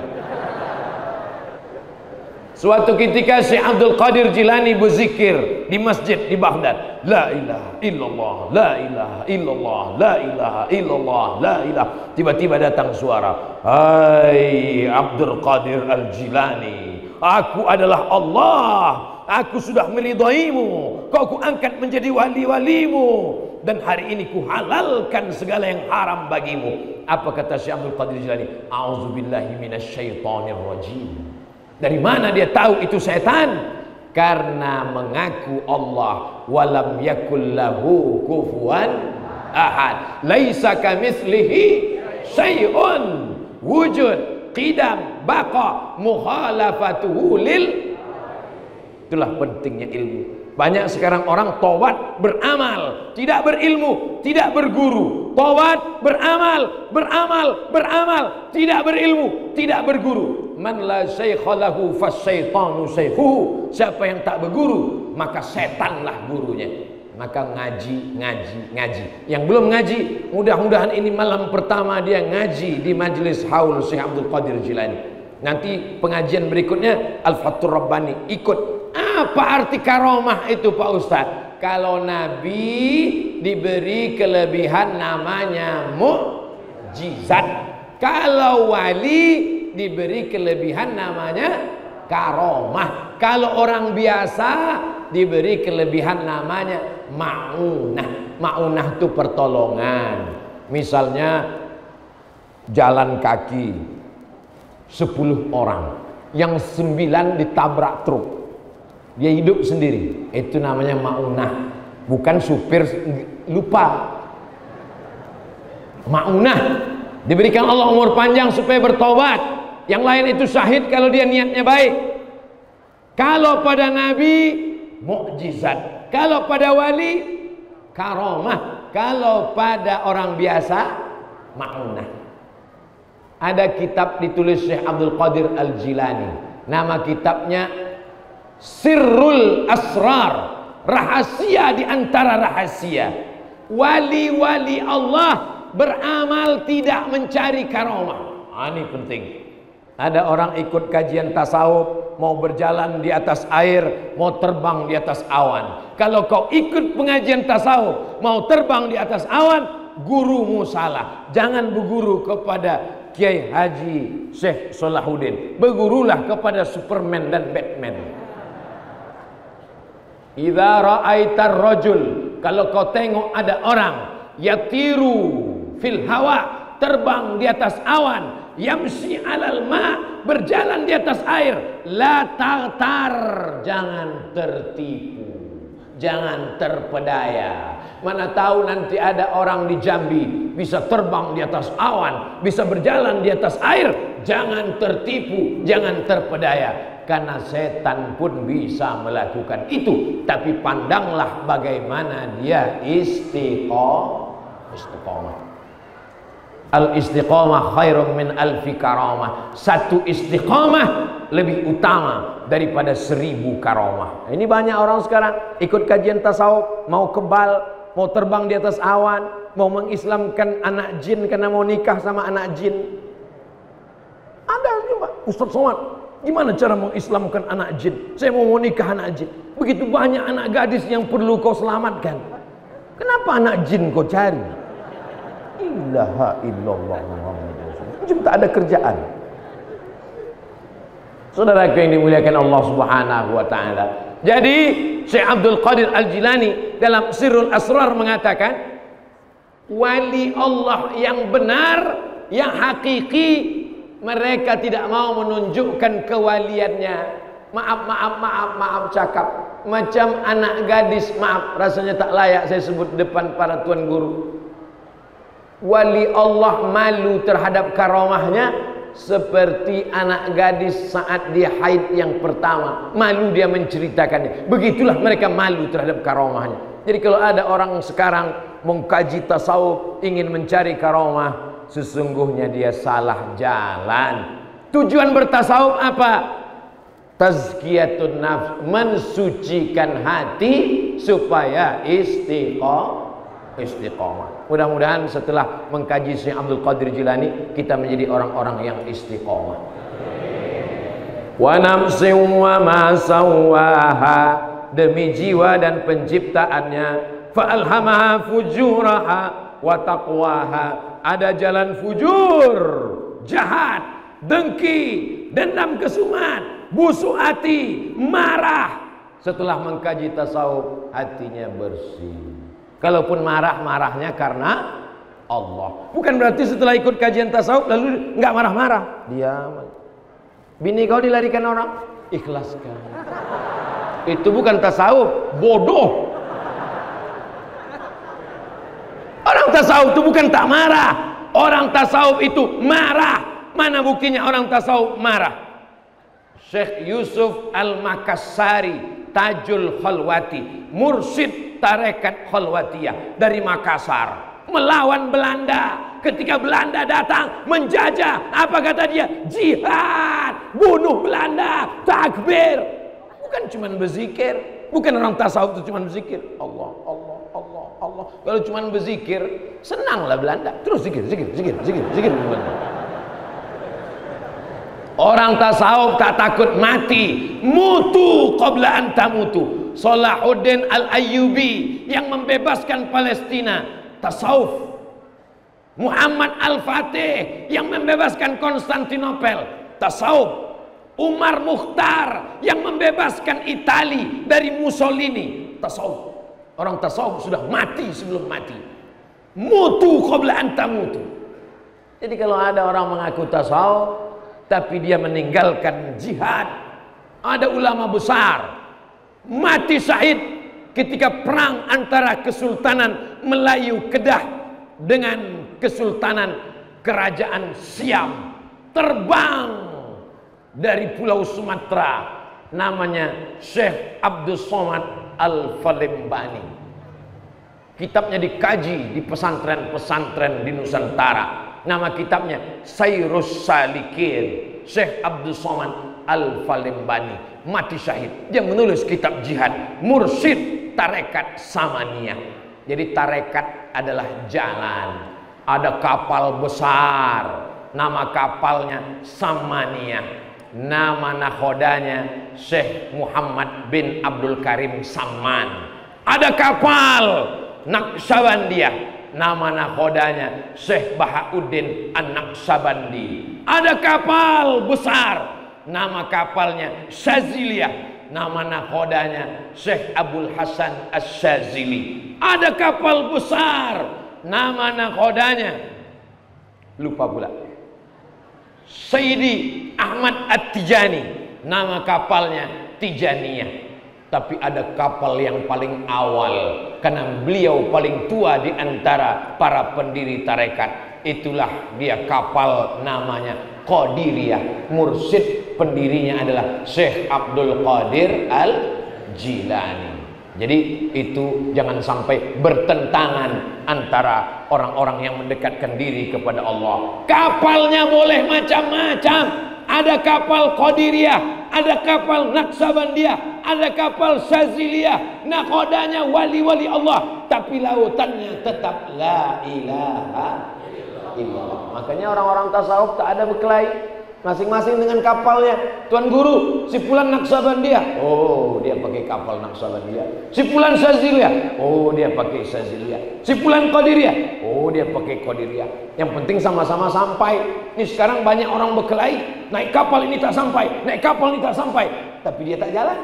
Suatu ketika Syekh Abdul Qadir Jilani berzikir di masjid di Baghdad. La ilaha illallah, la ilaha illallah, la ilaha illallah, la ilaha. Tiba-tiba datang suara. Hai Abdul Qadir Al-Jilani, aku adalah Allah. Aku sudah meridaimu. Kau kuangkat menjadi wali-walimu. Dan hari ini kuhalalkan segala yang haram bagimu. Apa kata Syekh Abdul Qadir Jilani? A'udzubillahi minasyaitonir rajim. Dari mana dia tahu itu setan? Karena mengaku Allah, walam yakul lahu kufuwan ahad, laisa kamitslihi syai'un, wujud, qidam, baqa, mukhalafatuhu lil. Itulah pentingnya ilmu. Banyak sekarang orang tobat beramal, tidak berilmu, tidak berguru. Tobat beramal, beramal, tidak berilmu, tidak berguru. Man la syaikha lahu fasyaitanu syaikhuhu. Siapa yang tak berguru, maka setanlah gurunya. Maka ngaji. Yang belum ngaji, mudah-mudahan ini malam pertama dia ngaji di majelis haul Syekh Abdul Qadir Jilani. Nanti pengajian berikutnya Al-Fathur Rabbani ikut. Apa arti karomah itu Pak Ustadz? Kalau Nabi diberi kelebihan namanya mukjizat. Kalau wali diberi kelebihan namanya karomah. Kalau orang biasa diberi kelebihan namanya ma'unah. Ma'unah itu pertolongan. Misalnya jalan kaki 10 orang, yang 9 ditabrak truk, dia hidup sendiri, itu namanya ma'unah. Bukan supir lupa. Ma'unah diberikan Allah umur panjang supaya bertobat. Yang lain itu syahid kalau dia niatnya baik. Kalau pada Nabi mukjizat, kalau pada wali karomah, kalau pada orang biasa ma'unah. Ada kitab ditulis Syekh Abdul Qadir Al-Jilani. Nama kitabnya Sirrul Asrar, rahasia di antara rahasia. Wali-wali Allah beramal tidak mencari karomah. Ini penting. Ada orang ikut kajian tasawuf, mau berjalan di atas air, mau terbang di atas awan. Kalau kau ikut pengajian tasawuf, mau terbang di atas awan, gurumu salah. Jangan berguru kepada Kiai Haji Syekh Salahuddin, bergurulah kepada Superman dan Batman. Idza ra'aitar rajul, kalau kau tengok ada orang yatiru fil hawa, terbang di atas awan, yamsi alal ma, berjalan di atas air, la taghtar, jangan tertipu, jangan terpedaya. Mana tahu nanti ada orang di Jambi bisa terbang di atas awan, bisa berjalan di atas air. Jangan tertipu, jangan terpedaya. Karena setan pun bisa melakukan itu. Tapi pandanglah bagaimana dia istiqomah. Al-istiqomah khairun min alfi karamah. Satu istiqomah lebih utama daripada 1000 karamah. Ini banyak orang sekarang ikut kajian tasawuf, mau kebal, mau terbang di atas awan, mau mengislamkan anak jin karena mau nikah sama anak jin. Ada juga, Ustaz Somad, gimana cara mengislamkan anak jin? Saya mau nikah anak jin. Begitu banyak anak gadis yang perlu kau selamatkan. Kenapa anak jin kau cari? Ilaha illallah Muhammadur Rasulullah. Cuma tak ada kerjaan. Saudaraku yang dimuliakan Allah Subhanahu wa taala. Jadi Syekh Abdul Qadir Al-Jilani dalam Sirrul Asrar mengatakan, wali Allah yang benar, yang hakiki, mereka tidak mau menunjukkan kewaliannya. Maaf cakap. Macam anak gadis, maaf, rasanya tak layak saya sebut depan para tuan guru. Wali Allah malu terhadap karamahnya seperti anak gadis saat dia haid yang pertama. Malu dia menceritakannya. Begitulah mereka malu terhadap karamahnya. Jadi kalau ada orang sekarang mengkaji tasawuf, ingin mencari karamah, sesungguhnya dia salah jalan. Tujuan bertasawuf apa? Tazkiyatun nafs, mensucikan hati supaya istiqomah. Mudah-mudahan setelah mengkaji Syekh Abdul Qadir Jilani, kita menjadi orang-orang yang istiqomah. Wa nafsin wa ma sawwaha, demi jiwa dan penciptaannya, fa alhamaha fujuraha wa taqwaha, ada jalan fujur, jahat, dengki, dendam kesumat, busuk hati, marah. Setelah mengkaji tasawuf, hatinya bersih. Kalaupun marah-marahnya karena Allah. Bukan berarti setelah ikut kajian tasawuf lalu nggak marah-marah. Diam. Bini kau dilarikan orang, ikhlaskan. Itu bukan tasawuf, bodoh. Orang tasawuf itu bukan tak marah. Orang tasawuf itu marah. Mana buktinya orang tasawuf marah? Syekh Yusuf Al-Makassari Tajul Khalwati, mursyid tarekat Khalwatiyah dari Makassar, melawan Belanda. Ketika Belanda datang menjajah, apa kata dia? Jihad, bunuh Belanda, takbir. Bukan cuma berzikir. Bukan orang tasawuf itu cuma berzikir. Allah, Allah, Allah, Allah. Kalau cuma berzikir, senanglah Belanda. Terus zikir. Orang tasawuf tak takut mati. Mutu qabla an tamutu. Salahuddin Al-Ayyubi yang membebaskan Palestina, tasawuf. Muhammad Al-Fatih yang membebaskan Konstantinopel, tasawuf. Umar Mukhtar yang membebaskan Itali dari Mussolini, tasawuf. Orang tasawuf sudah mati sebelum mati. Mutu qabla an tamutu. Jadi kalau ada orang mengaku tasawuf tapi dia meninggalkan jihad, ada ulama besar mati syahid ketika perang antara Kesultanan Melayu Kedah dengan Kesultanan Kerajaan Siam. Terbang dari Pulau Sumatera, namanya Syekh Abdul Somad Al-Falembani. Kitabnya dikaji di pesantren-pesantren di Nusantara. Nama kitabnya Sayrus Salikin. Syekh Abdul Somad Al-Falembani mati syahid. Dia menulis kitab jihad, mursyid tarekat Samaniyah. Jadi tarekat adalah jalan. Ada kapal besar, nama kapalnya Samaniyah. Nama nakhodanya Syekh Muhammad bin Abdul Karim Saman. Ada kapal Naqsabandiyah, nama nakhodanya Syekh Bahauddin An-Naqsabandi. Ada kapal besar, nama kapalnya Syaziliyah, nama nakhodanya Syekh Abdul Hasan Asy-Syazili. Ada kapal besar, nama nakhodanya lupa pula, Sayyidi Ahmad At-Tijani, nama kapalnya Tijaniyah. Tapi ada kapal yang paling awal, karena beliau paling tua di antara para pendiri tarekat. Itulah dia kapal, namanya Qadiriyah. Mursyid pendirinya adalah Syekh Abdul Qadir Al-Jilani. Jadi itu jangan sampai bertentangan antara orang-orang yang mendekatkan diri kepada Allah. Kapalnya boleh macam-macam. Ada kapal Qadiriyah, ada kapal Naqsabandiyah, ada kapal Syaziliyah. Nakhodanya wali-wali Allah, tapi lautannya tetap la ilaha illallah. Makanya orang-orang tasawuf tak ada berkelahi, masing-masing dengan kapalnya. Tuan guru, si fulan Naqsabandiyah, oh dia pakai kapal Naqsabandiyah. Si fulan Syaziliyah, oh dia pakai Syaziliyah. Si fulan Qadiriyah, oh dia pakai Qadiriyah. Yang penting sama-sama sampai. Ini sekarang banyak orang berkelahi, naik kapal ini tak sampai, naik kapal ini tak sampai, tapi dia tak jalan.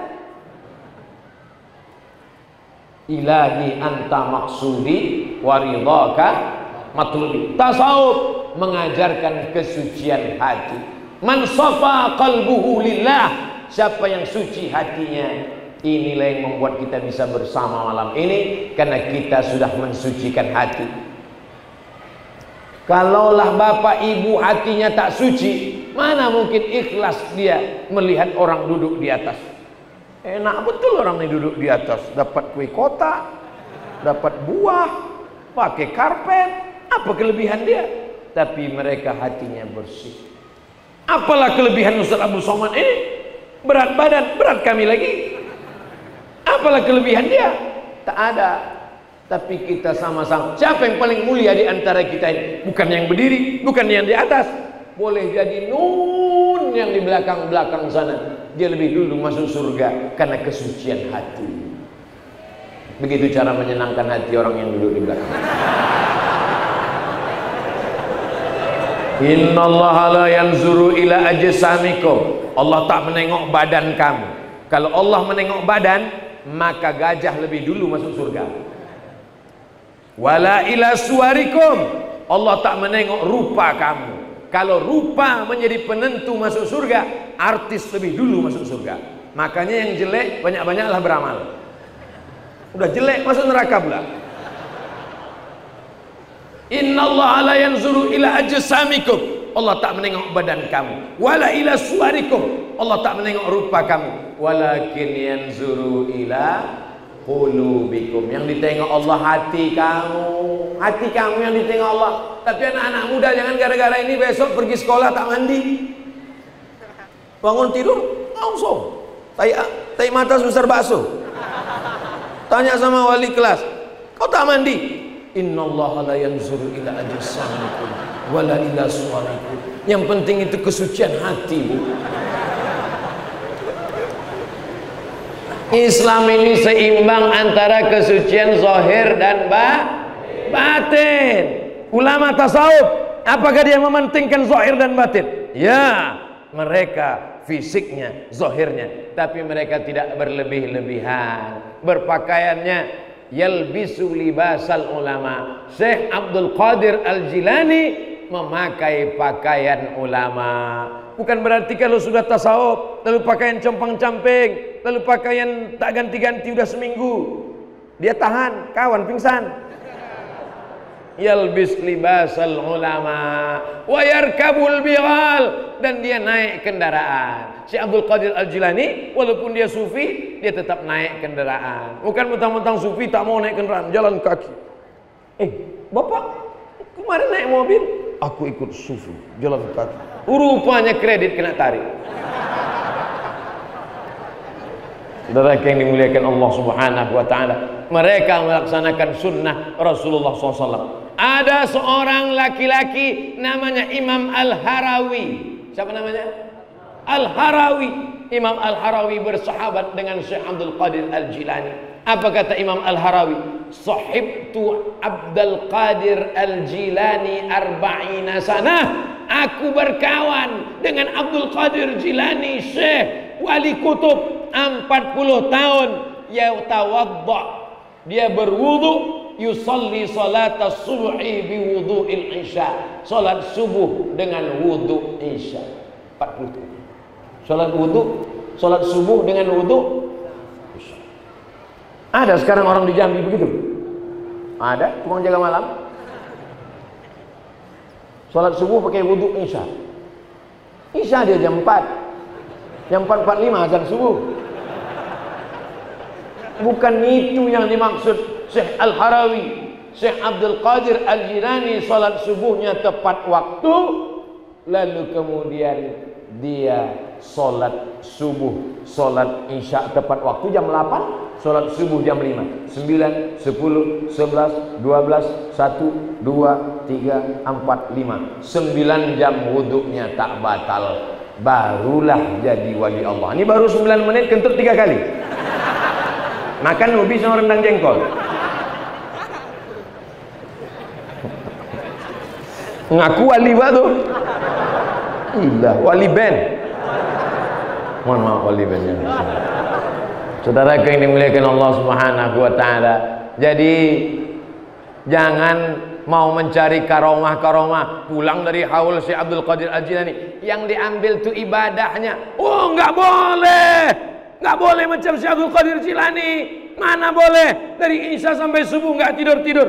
Ilahi anta maksudi waridhaka matlubi. Tasawuf mengajarkan kesucian hati. Man safa qalbuhu lillah, siapa yang suci hatinya, inilah yang membuat kita bisa bersama malam ini, karena kita sudah mensucikan hati. Kalaulah bapak ibu hatinya tak suci, mana mungkin ikhlas dia melihat orang duduk di atas. Enak betul orang ini duduk di atas, dapat kue kotak, dapat buah, pakai karpet, apa kelebihan dia? Tapi mereka hatinya bersih. Apalah kelebihan Ustaz Abdul Somad ini? Berat badan, berat kami lagi. Apalah kelebihan dia? Tak ada. Tapi kita sama-sama. Siapa yang paling mulia di antara kita ini? Bukan yang berdiri, bukan yang di atas. Boleh jadi nun yang di belakang-belakang sana. Dia lebih dulu masuk surga karena kesucian hati. Begitu cara menyenangkan hati orang yang duduk di belakang. Innallaha la yanzuru ila ajsamikum. Allah tak menengok badan kamu. Kalau Allah menengok badan, maka gajah lebih dulu masuk surga. Wala ila suwarikum. Allah tak menengok rupa kamu. Kalau rupa menjadi penentu masuk surga, artis lebih dulu masuk surga. Makanya yang jelek banyak-banyaklah beramal. Udah jelek masuk neraka pula. Innallaha la yanzuru ila ajsamikum. Allah tak menengok badan kamu. Wala ila suwarikum. Allah tak menengok rupa kamu. Walakin yanzuru ila qulubikum. Yang ditengok Allah hati kamu. Hati kamu yang ditengok Allah. Tapi anak-anak muda jangan gara-gara ini besok pergi sekolah tak mandi. Bangun tidur langsung tai mata sebesar bakso. Tanya sama wali kelas, kau tak mandi? Innallaha la yanzuru ila ajsamikum wala ila suwarikum. Yang penting itu kesucian hati. Islam ini seimbang antara kesucian zahir dan batin. Ulama tasawuf, apakah dia mementingkan zahir dan batin? Ya, mereka fisiknya, zahirnya, tapi mereka tidak berlebih-lebihan. Berpakaiannya yalbisu libasal ulama. Syekh Abdul Qadir Al-Jilani memakai pakaian ulama. Bukan berarti kalau sudah tasawuf lalu pakaian compang-camping, lalu pakaian tak ganti-ganti udah seminggu dia tahan, kawan pingsan. Yalbis libasal ulama wa yarkabul bighal, dan dia naik kendaraan. Syekh Abdul Qadir Al-Jilani walaupun dia sufi, dia tetap naik kendaraan. Bukan mentang-mentang sufi tak mau naik kendaraan, jalan kaki. Bapak kemarin naik mobil, aku ikut sufi, jalan kaki. Rupanya kredit kena tarik. Saudara yang dimuliakan Allah Subhanahu wa taala, mereka melaksanakan sunnah Rasulullah SAW. Ada seorang laki-laki namanya Imam Al-Harawi. Siapa namanya? Al-Harawi. Imam Al-Harawi bersahabat dengan Syekh Abdul Qadir Al-Jilani. Apa kata Imam Al-Harawi? Sahibtu Abdul Qadir Al-Jilani arba'ina sanah. Aku berkawan dengan Abdul Qadir Jilani, Syekh Wali Kutub, 40 tahun. Yatawadda, dia berwudu. Yusalli salat as-subhi bi wudu'il isya. Salat subuh dengan wudu isya. 40. Salat wudu, salat subuh dengan wudu isya. Ada sekarang orang di Jambi begitu? Ada tukang jaga malam. Salat subuh pakai wudu isya. Isya dia jam 4. Jam 4.45 azan subuh. Bukan itu yang dimaksud Syekh Al-Harawi. Syekh Abdul Qadir Al-Jilani salat subuhnya tepat waktu, lalu kemudian dia salat subuh, salat isya tepat waktu jam 8, salat subuh jam 5, 9, 10, 11, 12, 1, 2, 3, 4, 5. 9 jam wuduknya tak batal, barulah jadi wali Allah. Ini baru 9 menit kentut 3 kali. Makan ubi sama rendang jengkol. Ngaku wali batu. Ilah, wali band. Mohon maaf wali bandnya. Saudara yang dimuliakan Allah Subhanahu wa taala. Jadi jangan mau mencari karomah-karomah pulang dari haul Syekh Abdul Qadir Al-Jilani yang diambil tuh ibadahnya. Oh, enggak boleh. Enggak boleh macam Syekh Abdul Qadir Jilani. Mana boleh dari isya sampai subuh enggak tidur-tidur.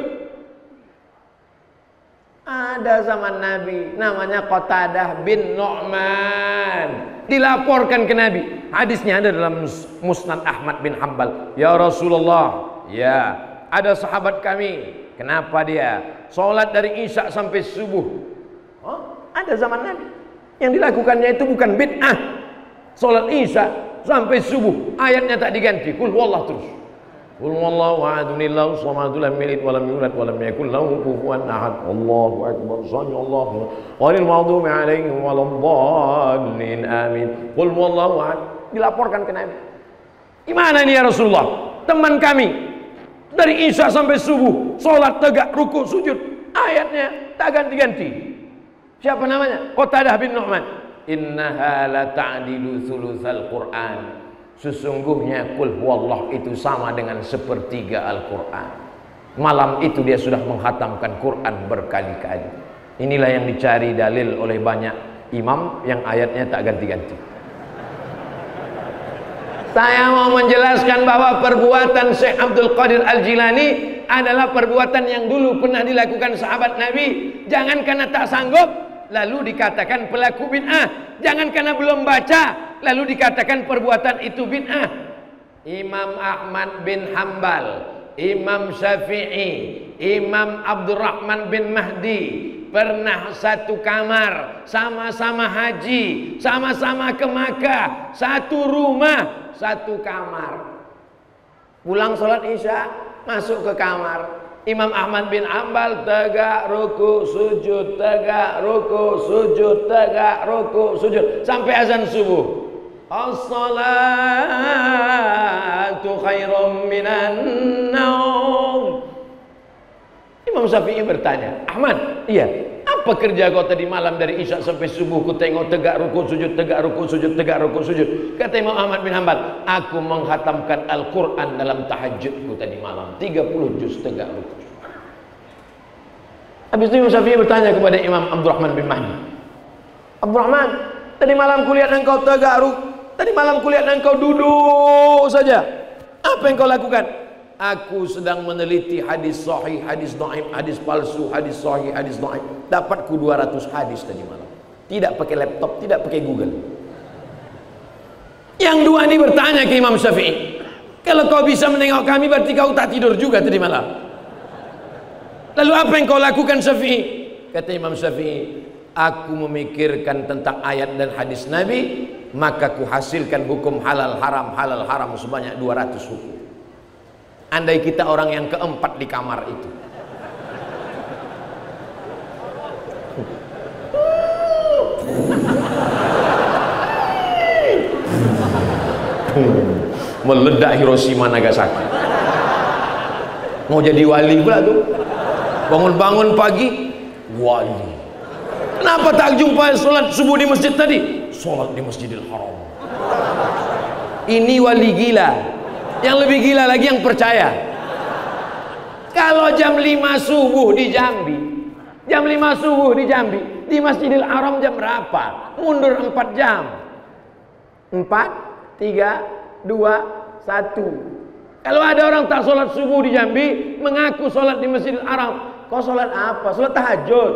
Ada zaman Nabi namanya Qatadah bin Nu'man, dilaporkan ke Nabi. Hadisnya ada dalam Musnad Ahmad bin Hanbal. Ya Rasulullah, ya ada sahabat kami, kenapa dia sholat dari isya sampai subuh? Oh, ada zaman Nabi yang dilakukannya itu bukan bid'ah, sholat isya sampai subuh, ayatnya tak diganti, kul wallah terus. Qul wallahu ahadunillahu shamadun lam yalid wa lam yulad wa lam yakul lahu kufuwan ahad. Allahu akbar. Sallallahu ghairil maghdubi alaihim waladdallin. Amin. Qul wallahu ahad. Dilaporkan ke Nabi. Gimana ini ya Rasulullah? Teman kami dari isya sampai subuh salat tegak, ruku, sujud, ayatnya tak ganti-ganti. Siapa namanya? Qatadah bin Nu'man. Innaha la ta'dilu thulutsal Qur'an. Sesungguhnya qul huwallah itu sama dengan sepertiga Al-Quran. Malam itu dia sudah menghatamkan Quran berkali-kali. Inilah yang dicari dalil oleh banyak imam yang ayatnya tak ganti-ganti. Saya mau menjelaskan bahwa perbuatan Syekh Abdul Qadir Al-Jilani adalah perbuatan yang dulu pernah dilakukan sahabat Nabi. Jangan karena tak sanggup lalu dikatakan pelaku bid'ah. Jangan karena belum baca lalu dikatakan perbuatan itu bid'ah. Imam Ahmad bin Hambal, Imam Syafi'i, Imam Abdurrahman bin Mahdi pernah satu kamar, sama-sama haji, sama-sama ke Makkah, satu rumah, satu kamar. Pulang sholat isya, masuk ke kamar. Imam Ahmad bin Hambal tegak ruku sujud, tegak ruku sujud, tegak ruku sujud sampai azan subuh. As-salatu khairum minan naum. Imam Syafi'i bertanya, Ahmad, iya, apa kerja kau tadi malam dari isya sampai subuh? Ku tengok tegak ruku sujud, tegak ruku sujud, tegak ruku sujud. Kata Imam Ahmad bin Hanbal, aku menghatamkan Al-Quran dalam tahajudku tadi malam, 30 juz tegak ruku. Habis itu Imam Syafi'i bertanya kepada Imam Abdurrahman bin Mahdi, Abdurrahman, tadi malam kulihat engkau tegak ruku, tadi malam kulihat engkau duduk saja. Apa yang kau lakukan? Aku sedang meneliti hadis sahih, hadis dhaif, hadis palsu, hadis sahih, hadis dhaif. Dapatku 200 hadis tadi malam. Tidak pakai laptop, tidak pakai Google. Yang dua ini bertanya ke Imam Syafi'i, kalau kau bisa menengok kami berarti kau tak tidur juga tadi malam. Lalu apa yang kau lakukan Syafi'i? Kata Imam Syafi'i, aku memikirkan tentang ayat dan hadis Nabi, maka ku hasilkan hukum halal haram sebanyak 200 hukum. Andai kita orang yang keempat di kamar itu, meledak Hiroshima Nagasaki. Mau jadi wali pula tuh. Bangun-bangun pagi wali. Kenapa tak jumpa sholat subuh di masjid tadi? Sholat di Masjidil Haram. Ini wali gila. Yang lebih gila lagi yang percaya. Kalau jam 5 subuh di Jambi, jam 5 subuh di Jambi, di Masjidil Haram jam berapa? Mundur 4 jam. 4, 3, 2, 1. Kalau ada orang tak sholat subuh di Jambi, mengaku sholat di Masjidil Haram, kau sholat apa? Sholat tahajud.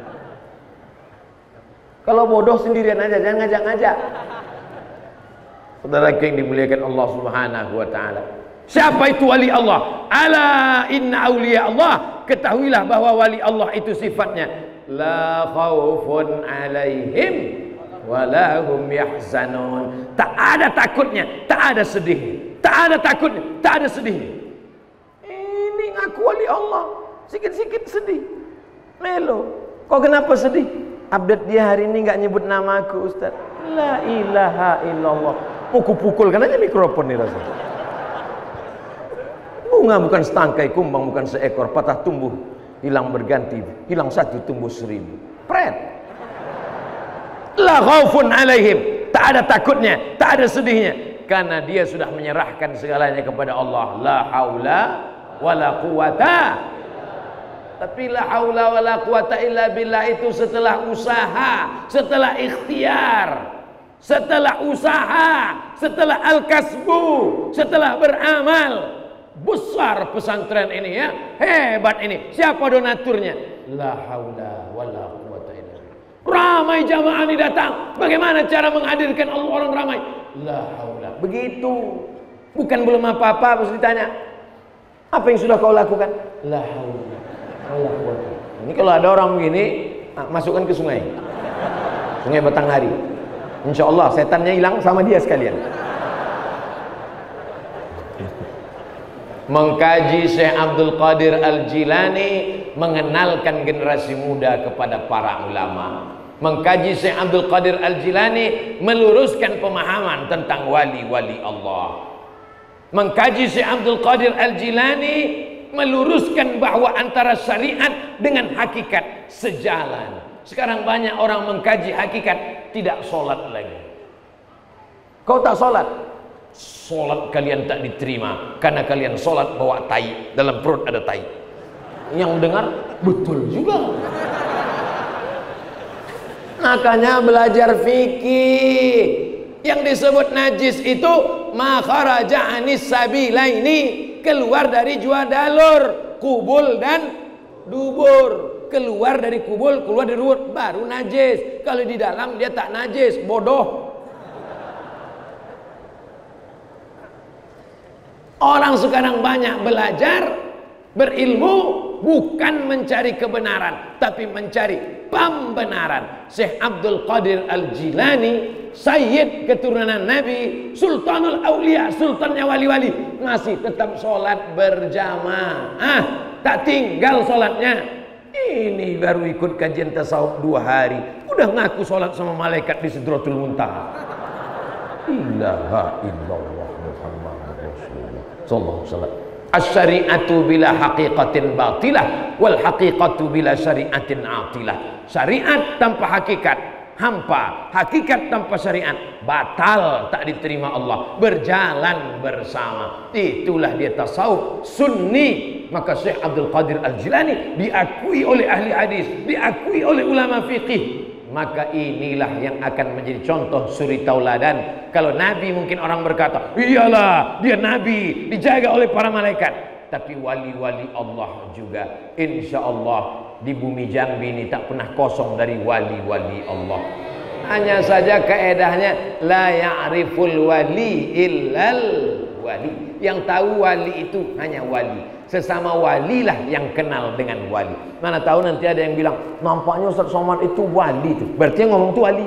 Kalau bodoh sendirian aja, jangan ngajak-ngajak. Saudara yang dimuliakan Allah Subhanahu wa taala. Siapa itu wali Allah? Ala inna auliya Allah. Ketahuilah bahwa wali Allah itu sifatnya la khaufun alaihim wa la hum yahzanun. Tak ada takutnya, tak ada sedih. Tak ada takutnya, tak ada sedih. Ini ngaku wali Allah, sikit-sikit sedih. Melo. Kok kenapa sedih? Update dia hari ini enggak nyebut namaku, Ustaz. La ilaha illallah. Pukul-pukulkan aja mikrofon nih rasanya. Bunga bukan setangkai, kumbang bukan seekor, patah tumbuh, hilang berganti, hilang satu tumbuh 1000. Pret. La khaufun alaihim, tak ada takutnya, tak ada sedihnya, karena dia sudah menyerahkan segalanya kepada Allah. La haula wala quwata. Tapi la haula wala quwata illa billah itu setelah usaha, setelah ikhtiar. Setelah usaha, setelah al-kasbu, setelah beramal. Besar pesantren ini ya, hebat ini. Siapa donaturnya? La haula wala quwata illa billah. Ramai jamaah ini datang. Bagaimana cara menghadirkan orang ramai? La haula. Begitu. Bukan belum apa-apa, harus ditanya. Apa yang sudah kau lakukan? La haula wala quwata. Ini kalau ada orang begini, masukkan ke sungai. Sungai Batanghari. Insya Allah setannya hilang sama dia sekalian. Mengkaji Syekh Abdul Qadir Al-Jilani, mengenalkan generasi muda kepada para ulama. Mengkaji Syekh Abdul Qadir Al-Jilani, meluruskan pemahaman tentang wali-wali Allah. Mengkaji Syekh Abdul Qadir Al-Jilani, meluruskan bahwa antara syariat dengan hakikat sejalan. Sekarang banyak orang mengkaji hakikat, tidak sholat lagi. Kau tak sholat? Sholat kalian tak diterima karena kalian sholat bawa tai, dalam perut ada tai. Yang dengar betul juga. Makanya belajar fikih. Yang disebut najis itu ma kharaja anis sabilaini, keluar dari dua dalur, kubul dan dubur. Keluar dari kubul, keluar dari dubur, baru najis. Kalau di dalam dia tak najis, bodoh. Orang sekarang banyak belajar, berilmu, bukan mencari kebenaran, tapi mencari pembenaran. Syekh Abdul Qadir Al-Jilani, Sayyid keturunan Nabi, Sultanul Aulia, sultannya wali-wali, masih tetap sholat berjamaah, tak tinggal sholatnya. Ini baru ikut kajian tasawuf 2 hari, udah ngaku sholat sama malaikat di Sidratul Muntaha. Ilaha illallah Muhammadur Rasulullah sallallahu alaihi wasallam. Asy-syari'atu bila haqiqatin batilah wal haqiqatu bila syari'atin atilah. Syariat tanpa hakikat hampa, hakikat tanpa syariat batal, tak diterima Allah. Berjalan bersama, itulah dia tasawuf sunni. Maka Syekh Abdul Qadir Al-Jilani diakui oleh ahli hadis, diakui oleh ulama fikih. Maka inilah yang akan menjadi contoh suri tauladan. Kalau Nabi mungkin orang berkata, iyalah dia Nabi, dijaga oleh para malaikat. Tapi wali-wali Allah juga, insya Allah di bumi Jambi ini tak pernah kosong dari wali-wali Allah. Hanya saja kaedahnya la ya'riful wali illal wali. Yang tahu wali itu hanya wali. Sesama walilah yang kenal dengan wali. Mana tahu nanti ada yang bilang, nampaknya Ustaz Somad itu wali itu. Berarti yang ngomong itu wali.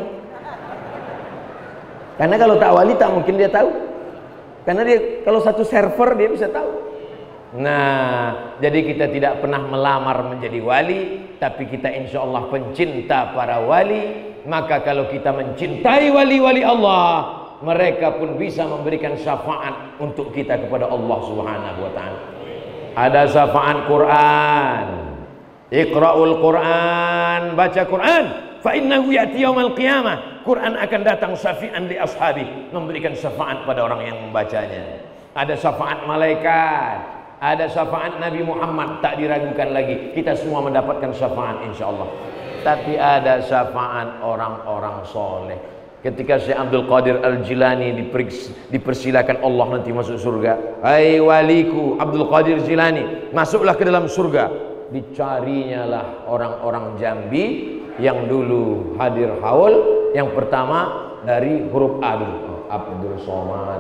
Karena kalau tak wali tak mungkin dia tahu. Karena dia kalau satu server dia bisa tahu. Nah, jadi kita tidak pernah melamar menjadi wali, tapi kita insya Allah pencinta para wali. Maka kalau kita mencintai wali-wali Allah, mereka pun bisa memberikan syafaat untuk kita kepada Allah Subhanahu wa ta'ala. Ada syafaat Quran. Iqra'ul Quran, baca Quran, fa innahu ya'ti yaumal qiyamah. Quran akan datang syafi'an li ashabi, memberikan syafaat pada orang yang membacanya. Ada syafaat malaikat, ada syafaat Nabi Muhammad, tak diragukan lagi. Kita semua mendapatkan syafaat insyaallah. Tapi ada syafaat orang-orang soleh. Ketika Syekh Abdul Qadir Al-Jilani dipersilakan Allah nanti masuk surga. Hai waliku Abdul Qadir Jilani, masuklah ke dalam surga. Dicarinya lah orang-orang Jambi yang dulu hadir haul. Yang pertama dari huruf A dulu. Abdul Somad.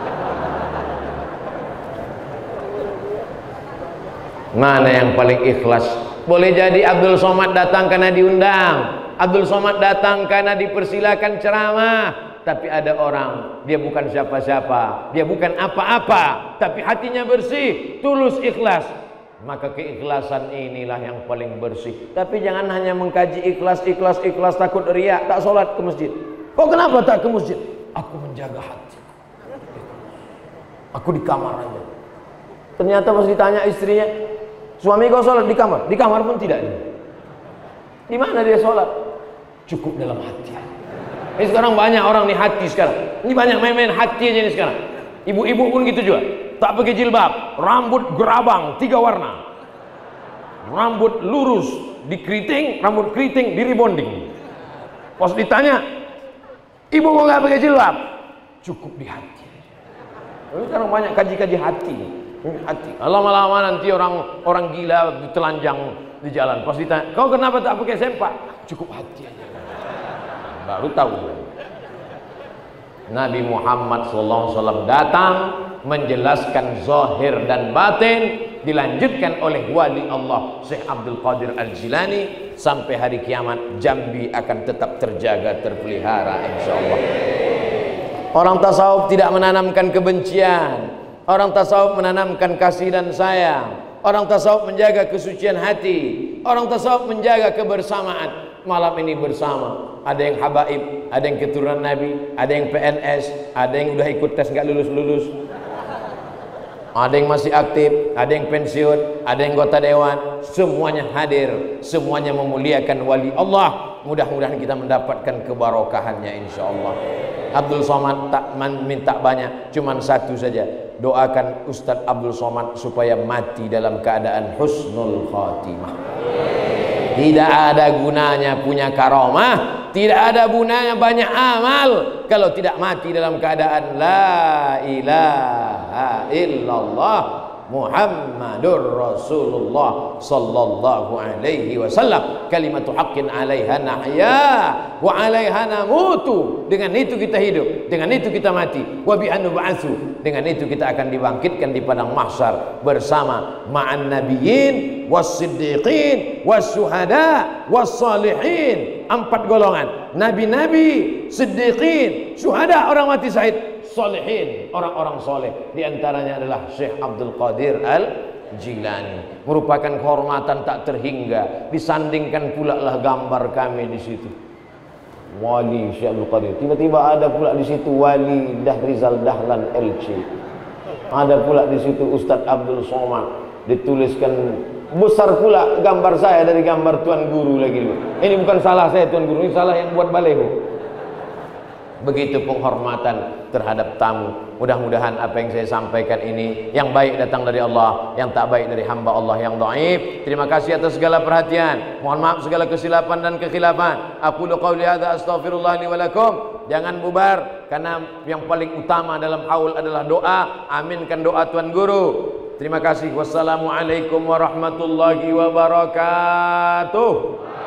Mana yang paling ikhlas? Boleh jadi Abdul Somad datang karena diundang, Abdul Somad datang karena dipersilakan ceramah. Tapi ada orang, dia bukan siapa-siapa, dia bukan apa-apa, tapi hatinya bersih, tulus, ikhlas. Maka keikhlasan inilah yang paling bersih. Tapi jangan hanya mengkaji ikhlas, takut riak, tak sholat ke masjid. Kok kenapa tak ke masjid? Aku menjaga hati, aku di kamar aja. Ternyata pas ditanya istrinya, suami kau sholat di kamar? Di kamar pun tidak. Di mana dia sholat? Cukup dalam hati. Ini sekarang banyak orang nih hati sekarang. Ini banyak main-main hati aja nih sekarang. Ibu-ibu pun gitu juga. Tak pakai jilbab, rambut gerabang 3 warna, rambut lurus dikeriting, rambut keriting di rebonding. Pas ditanya, ibu mau nggak pakai jilbab? Cukup di hati. Ini sekarang banyak kaji-kaji hati. Hati. Lama-lama nanti orang gila telanjang di jalan. Pas ditanya, kau kenapa tak pakai sempak? Cukup hati aja. Baru tahu. Nabi Muhammad SAW datang menjelaskan zahir dan batin, dilanjutkan oleh wali Allah Syekh Abdul Qadir Al-Jilani. Sampai hari kiamat Jambi akan tetap terjaga, terpelihara insyaallah. Orang tasawuf tidak menanamkan kebencian, orang tasawuf menanamkan kasih dan sayang, orang tasawuf menjaga kesucian hati, orang tasawuf menjaga kebersamaan. Malam ini bersama, ada yang habaib, ada yang keturunan Nabi, ada yang PNS, ada yang udah ikut tes nggak lulus-lulus, ada yang masih aktif, ada yang pensiun, ada yang anggota dewan. Semuanya hadir, semuanya memuliakan wali Allah. Mudah-mudahan kita mendapatkan kebarokahannya insyaallah. Abdul Somad tak minta banyak, cuman satu saja. Doakan Ustadz Abdul Somad supaya mati dalam keadaan husnul khatimah. Tidak ada gunanya punya karamah tidak ada gunanya banyak amal kalau tidak mati dalam keadaan la ilaha illallah Muhammadur Rasulullah sallallahu alaihi wasallam. Kalimatu haqqin 'alaiha nahya wa 'alaiha namutu. Dengan itu kita hidup, dengan itu kita mati. Wa bi anub'atsu. Dengan itu kita akan dibangkitkan di padang mahsyar bersama ma'an nabiyyin was-siddiqin was-syuhada was-salihin. 4 golongan. Nabi-nabi, siddiqin, syuhada orang mati syahid, salihin, orang-orang soleh. Di antaranya adalah Syekh Abdul Qadir Al-Jilani. Merupakan kehormatan tak terhingga. Disandingkan pula lah gambar kami di situ. Wali Syekh Abdul Qadir. Tiba-tiba ada pula di situ Wali Rizal Dahlan LC. Ada pula di situ Ustadz Abdul Somad. Dituliskan besar pula gambar saya dari gambar Tuan Guru lagi. Ini bukan salah saya Tuan Guru, ini salah yang buat baleho. Begitu penghormatan terhadap tamu. Mudah-mudahan apa yang saya sampaikan ini yang baik datang dari Allah, yang tak baik dari hamba Allah yang dhaif. Terima kasih atas segala perhatian. Mohon maaf segala kesilapan dan kekhilafan. Aqulu qauli hadza astaghfirullah li wa lakum. Jangan bubar karena yang paling utama dalam haul adalah doa. Aminkan doa Tuan Guru. Terima kasih. Wassalamualaikum warahmatullahi wabarakatuh.